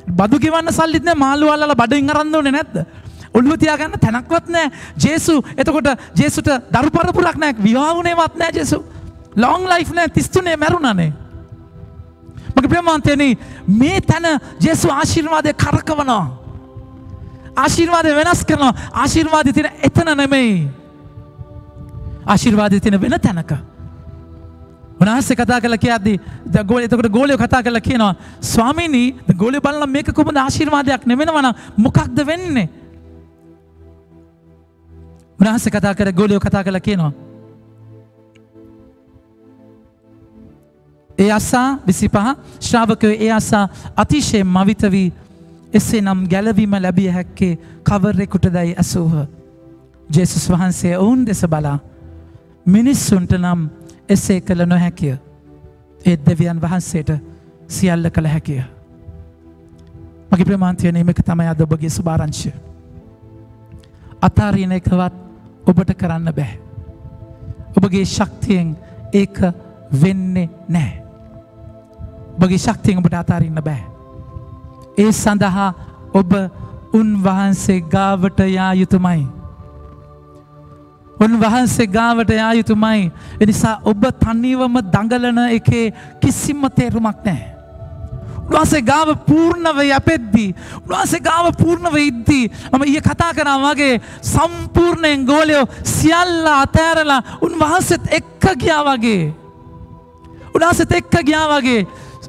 බදු ගෙවන්න සල්ලිත් නැහැ මාළු වලලා බඩින් අරන් දුන්නේ නැද්ද? ඔළුව තියාගන්න තැනක්වත් නැහැ. ජේසු එතකොට ජේසුට දරු පරපුරක් නැහැ. විවාහ වුණේවත් නැහැ ජේසු. long life නැහැ 33 මැරුණානේ. මගේ ප්‍රේමාන්තයනි මේ තැන ජේසු ආශිර්වාදය කරකවනවා. ආශිර්වාදය වෙනස් කරනවා. ආශිර්වාදය තියෙන එතන නෙමෙයි. ආශිර්වාදය තියෙන වෙන තැනක. උන්වහන්සේ කතා කරලා කියද්දි එතකොට ගෝලියෝ කතා කරලා කියනවා ස්වාමීනි ගෝලියෝ බලලා මේක කොහොමද ආශිර්වාදයක් නෙවෙනවා නම් මොකක්ද වෙන්නේ? උන්වහන්සේ කතා කර ගෝලියෝ කතා කරලා කියනවා ඒ අසා 25 ශ්‍රාවකයෝ ඒ අසා අතිශය මවිත වී එසේනම් ගැලවීම ලැබිය හැක්කේ කවරෙකුටදයි ඇසූහ. ජේසුස් වහන්සේ ඔවුන් දෙස බලා මිනිස්සුන්ට නම් එසේ කළ නොහැකිය. ඒත් දෙවියන් වහන්සේට සියල්ල කළ හැකිය. මගේ ප්‍රමාන්තියනේ මේක තමයි අද ඔබගේ සුභාරංචිය. අතාරින එකවත් ඔබට කරන්න බෑ. ඔබගේ ශක්තියෙන් ඒක වෙන්නේ නැහැ. ඔබගේ ශක්තියෙන් ඔබට අතාරින්න බෑ. ඒ සඳහා ඔබ උන්වහන්සේ ගාවට යා යුතුමයි. උන්වහන්සේ ගාවට යා යුතුමයි. එනිසා ඔබ තනිවම දඟලන එකේ කිසිම තේරුමක් නැහැ. උන්වහන්සේ ගාව පූර්ණව යැපෙද්දී උන්වහන්සේ ගාව පූර්ණව ඉද්දී මම ඊයේ කතා කරා වගේ සම්පූර්ණයෙන් ගෝලියෝ සියල්ල අතෑරලා උන්වහන්සේත් එක්ක ගියා වගේ. උන්වහන්සේත් එක්ක ගියා වගේ.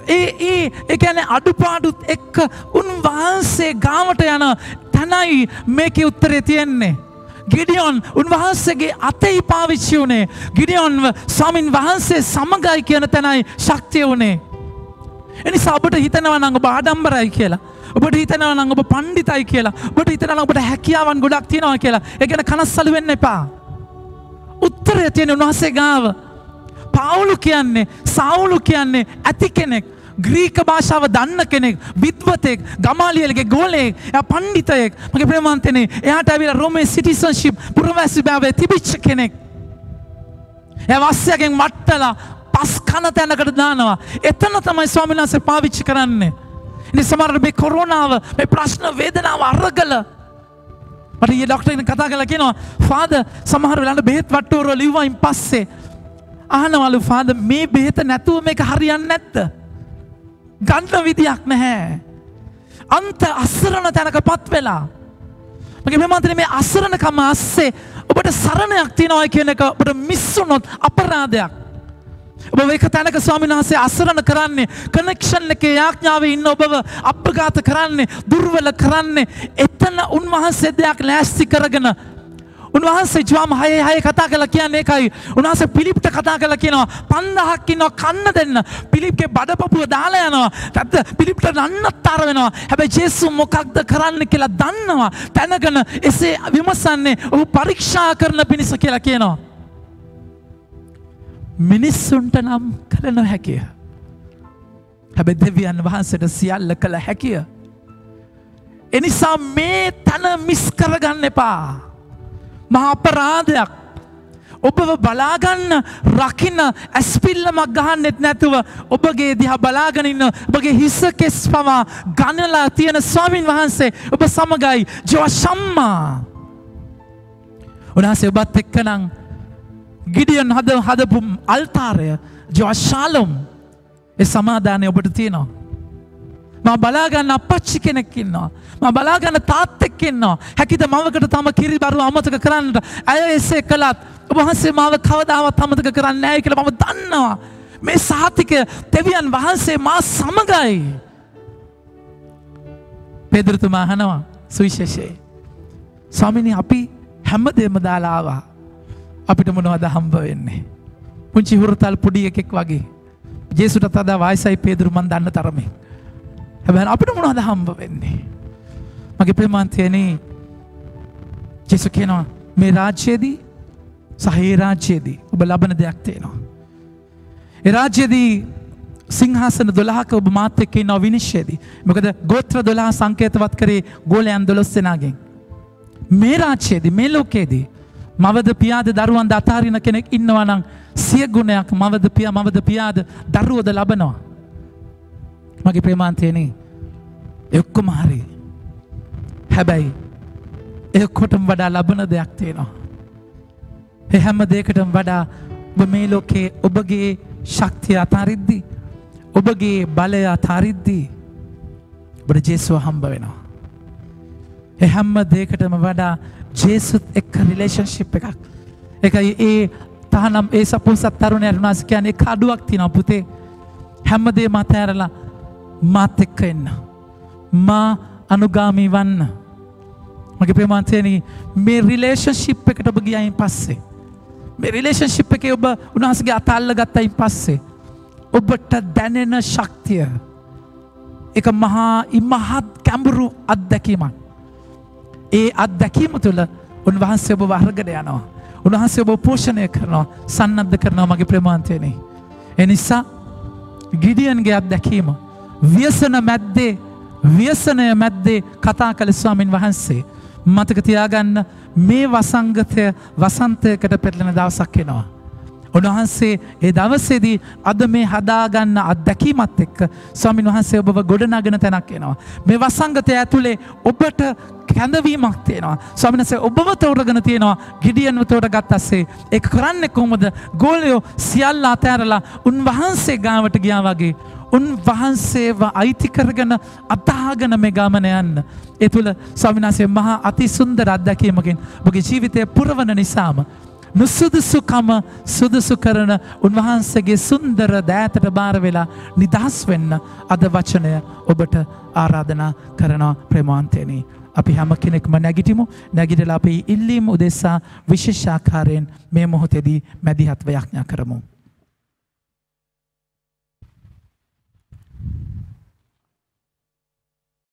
ඒ කියන්නේ අඩුපාඩුත් එක්ක උන්වහන්සේ ගාවට යන තැනයි මේකේ උත්තරේ තියෙන්නේ. ගිඩියොන් උන්වහන්සේගේ අතේ පාවිච්චි වුණේ. ගිඩියොන් ස්වාමින් වහන්සේ සමගයි කියන තැනයි ශක්තිය වුණේ. එනිසා ඔබට හිතනවා නම් ඔබ ආඩම්බරයි කියලා. ඔබට හිතනවා නම් ඔබ පණ්ඩිතයි කියලා. ඔබට හිතනවා නම් ඔබට හැකියාවන් ගොඩක් තියෙනවා කියලා. ඒ ගැන කනස්සලු වෙන්න එපා. උත්තරය තියෙන උන්වහන්සේ ගාව. පාවුලු කියන්නේ සාවුලු කියන්නේ ඇති කෙනෙක්. ග්‍රීක භාෂාව දන්න කෙනෙක්, විද්වතෙක්, ගමාලියලගේ ගෝලයෙක්, එයා පණ්ඩිතයෙක්. මගේ ප්‍රේමාන්තනේ එයාට ඇවිල්ලා රෝමේ සිටිසන්ෂිප් පුරවැසි බෑවේ තිබිච්ච කෙනෙක්. එයා වස්සයකින් මට්ටලා පස් කන තැනකට දානවා. එතන තමයි ස්වාමීන් වහන්සේ පාවිච්චි කරන්නේ. ඉතින් සමහර මේ කොරෝනාව, මේ ප්‍රශ්න වේදනාව අරගල මට ඊයේ ડોක්ටර් කෙනෙක් කතා කරලා කියනවා ෆාදර් සමහර වෙලාවට බෙහෙත් වට්ටෝරුව ලිව්වයින් පස්සේ අහනවලු ෆාදර් මේ බෙහෙත නැතුව මේක හරියන්නේ නැද්ද? ගන්න විදියක් නැහැ. අන්ත අසරණ තැනකපත් වෙලා. මගේ ප්‍රේමාන්තනේ මේ අසරණකම ASCII ඔබට සරණයක් තියනවා කියන එක ඔබට මිස් වුණොත් අපරාධයක්. ඔබ ඒක තැනක ස්වාමීන් වහන්සේ අසරණ කරන්නේ කනෙක්ෂන් එකේ යාඥාවේ ඉන්න ඔබව අපඝාත කරන්නේ දුර්වල කරන්නේ එතන උන්වහන්සේ දෙයක් ලෑස්ති කරගෙන උන්වහන්සේ ජෝම් 6:6 කතා කරලා කියන්නේ ඒකයි. උන්වහන්සේ පිලිප්ට කතා කරලා කියනවා 5000ක් ඉන්නවා කන්න දෙන්න. පිලිප්ගේ බඩපපුව දාලා යනවා. නැත්ද පිලිප්ට නන්නත්තර වෙනවා. හැබැයි ජේසු මොකක්ද කරන්න කියලා දන්නවා. දැනගෙන එසේ විමසන්නේ ඔහු පරීක්ෂා කරන පිණිස කියලා කියනවා. මිනිස්සුන්ට නම් කළ නොහැකිය. හැබැයි දෙවියන් වහන්සේට සියල්ල කළ හැකිය. එනිසා මේ තන මිස් කරගන්න එපා. මහා අපරාධයක්. ඔබව බලාගන්න රකින්න ඇස්පිල්ලමක් ගහන්නෙත් නැතුව ඔබගේ දිහා බලාගෙන ඉන්න ඔබගේ හිස කෙස් පවා ගණලා තියෙන ස්වාමින් වහන්සේ ඔබ සමගයි ජෝෂම්මා. උන්වහන්සේ ඔබත් එක්කනම් ගිඩියන් හදපු අල්තාරය ජෝෂාලොම් ඒ සමාදානය ඔබට තියෙනවා. මම බලාගන්න අපච්චි කෙනෙක් ඉන්නවා. මම බලාගන්න තාත්තෙක් ඉන්නවා. හැකිද මවකට තම කිරිබරුව අමතක කරන්නට. අය එසේ කළත් ඔබ වහන්සේ මාව කවදාවත් අමතක කරන්නේ නැහැ කියලා මම දන්නවා. මේ සාතික දෙවියන් වහන්සේ මා සමගයි. පෙදරතුමා අහනවා සුවිශේෂයි. ස්වාමීනි අපි හැමදේම දාලා ආවා. අපිට මොනවද හම්බ වෙන්නේ? පුංචි හුරතල් පොඩි එකෙක් වගේ. ජේසුට තදා වයසයි පෙදරු මන් දන්න තරමේ. හැබැයි අපිට මොනවද හම්බ වෙන්නේ? මගේ ප්‍රේමාන්තයනේ ජේසු කියනවා මේ රාජ්‍යයේදී සහ ඒ රාජ්‍යයේදී ඔබ ලබන දෙයක් තියෙනවා. ඒ රාජ්‍යයේදී සිංහාසන 12ක ඔබ මාත් එක්ක ඉන්නවා විනිශ්චයේදී. මොකද ගෝත්‍ර 12 සංකේතවත් කරේ ගෝලයන් 12 දෙනාගෙන්. මේ රාජ්‍යයේදී මේ ලෝකයේදී මවද පියාද දරුවන්ද අතාරින කෙනෙක් ඉන්නවා නම් සිය ගුණයක් මවද පියාද දරුවෝද ලබනවා. මගේ ප්‍රේමාන්තයනේ ඒ ඔක්කොම හරි. හැබැයි ඒ කොටම වඩා ලබන දෙයක් තියෙනවා. ඒ හැම දෙයකටම වඩා ඔබ මේ ලෝකේ ඔබගේ ශක්තිය අතාරිද්දී ඔබගේ බලය අතාරිද්දී ඔබට ජේසුව හම්බ වෙනවා. ඒ හැම දෙයකටම වඩා ජේසුත් එක්ක රිලේෂන්ෂිප් එකක්. ඒකයි ඒ තහනම් ඒ සපෝසත් තරුණයාට උනාස කියන්නේ එක අඩුවක් තියෙනවා පුතේ. හැමදේම අතහැරලා මාත් එක්ක එන්න. මා අනුගාමී වන්න. මගේ ප්‍රේමාන්තයනි මේ රිලේෂන්ෂිප් එකට ඔබ ගියායින් පස්සේ මේ රිලේෂන්ෂිප් එකේ ඔබ උන්වහන්සේගේ අත අල්ල ගත්තයින් පස්සේ ඔබට දැනෙන ශක්තිය එක මහත් ගැඹුරු අත්දැකීමක්. ඒ අත්දැකීම තුළ උන්වහන්සේ ඔබ අරගෙන යනවා. උන්වහන්සේ ඔබ පෝෂණය කරනවා, සන්නද්ධ කරනවා මගේ ප්‍රේමාන්තයනි. ඒ නිසා ගිඩියන්ගේ අත්දැකීම ව්‍යසනය මැද්දේ කතා කළ ස්වාමින් වහන්සේ මතක තියාගන්න මේ වසංගතය වසන්තයකට පෙරලෙන දවසක් එනවා. උන්වහන්සේ ඒ දවසේදී අද මේ හදාගන්න අත්දැකීමත් එක්ක ස්වාමින් වහන්සේ ඔබව ගොඩනගන තැනක් එනවා. මේ වසංගතය ඇතුලේ ඔබට කැඳවීමක් තියෙනවා. ස්වාමින් වහන්සේ ඔබව තෝරගෙන තියෙනවා. ගිඩියන්ව තෝරගත්තසේ ඒක කරන්නේ කොහොමද? ගෝලයෝ සියල්ල අතහැරලා උන්වහන්සේ ගාවට ගියා වගේ උන්වහන්සේව අයිති කරගෙන අතහාගෙන මේ ගමන යන්න. ඒ තුළ ස්වාමීන් වහන්සේ මහා අති සුන්දර අත්දැකීමකින් ඔබගේ ජීවිතය පුරවන නිසාම නුසුදුසුකම සුදුසු කරන උන්වහන්සේගේ සුන්දර දෑතට බාර වෙලා නිදහස් වෙන්න අද වචනය ඔබට ආරාධනා කරනවා ප්‍රේමාන්තයනි. අපි හැම කෙනෙක්ම නැගිටිමු. නැගිටලා අපි ඉල්ලීම උදෙසා විශේෂ ආකාරයෙන් මේ මොහොතේදී මැදිහත්ව යාඥා කරමු.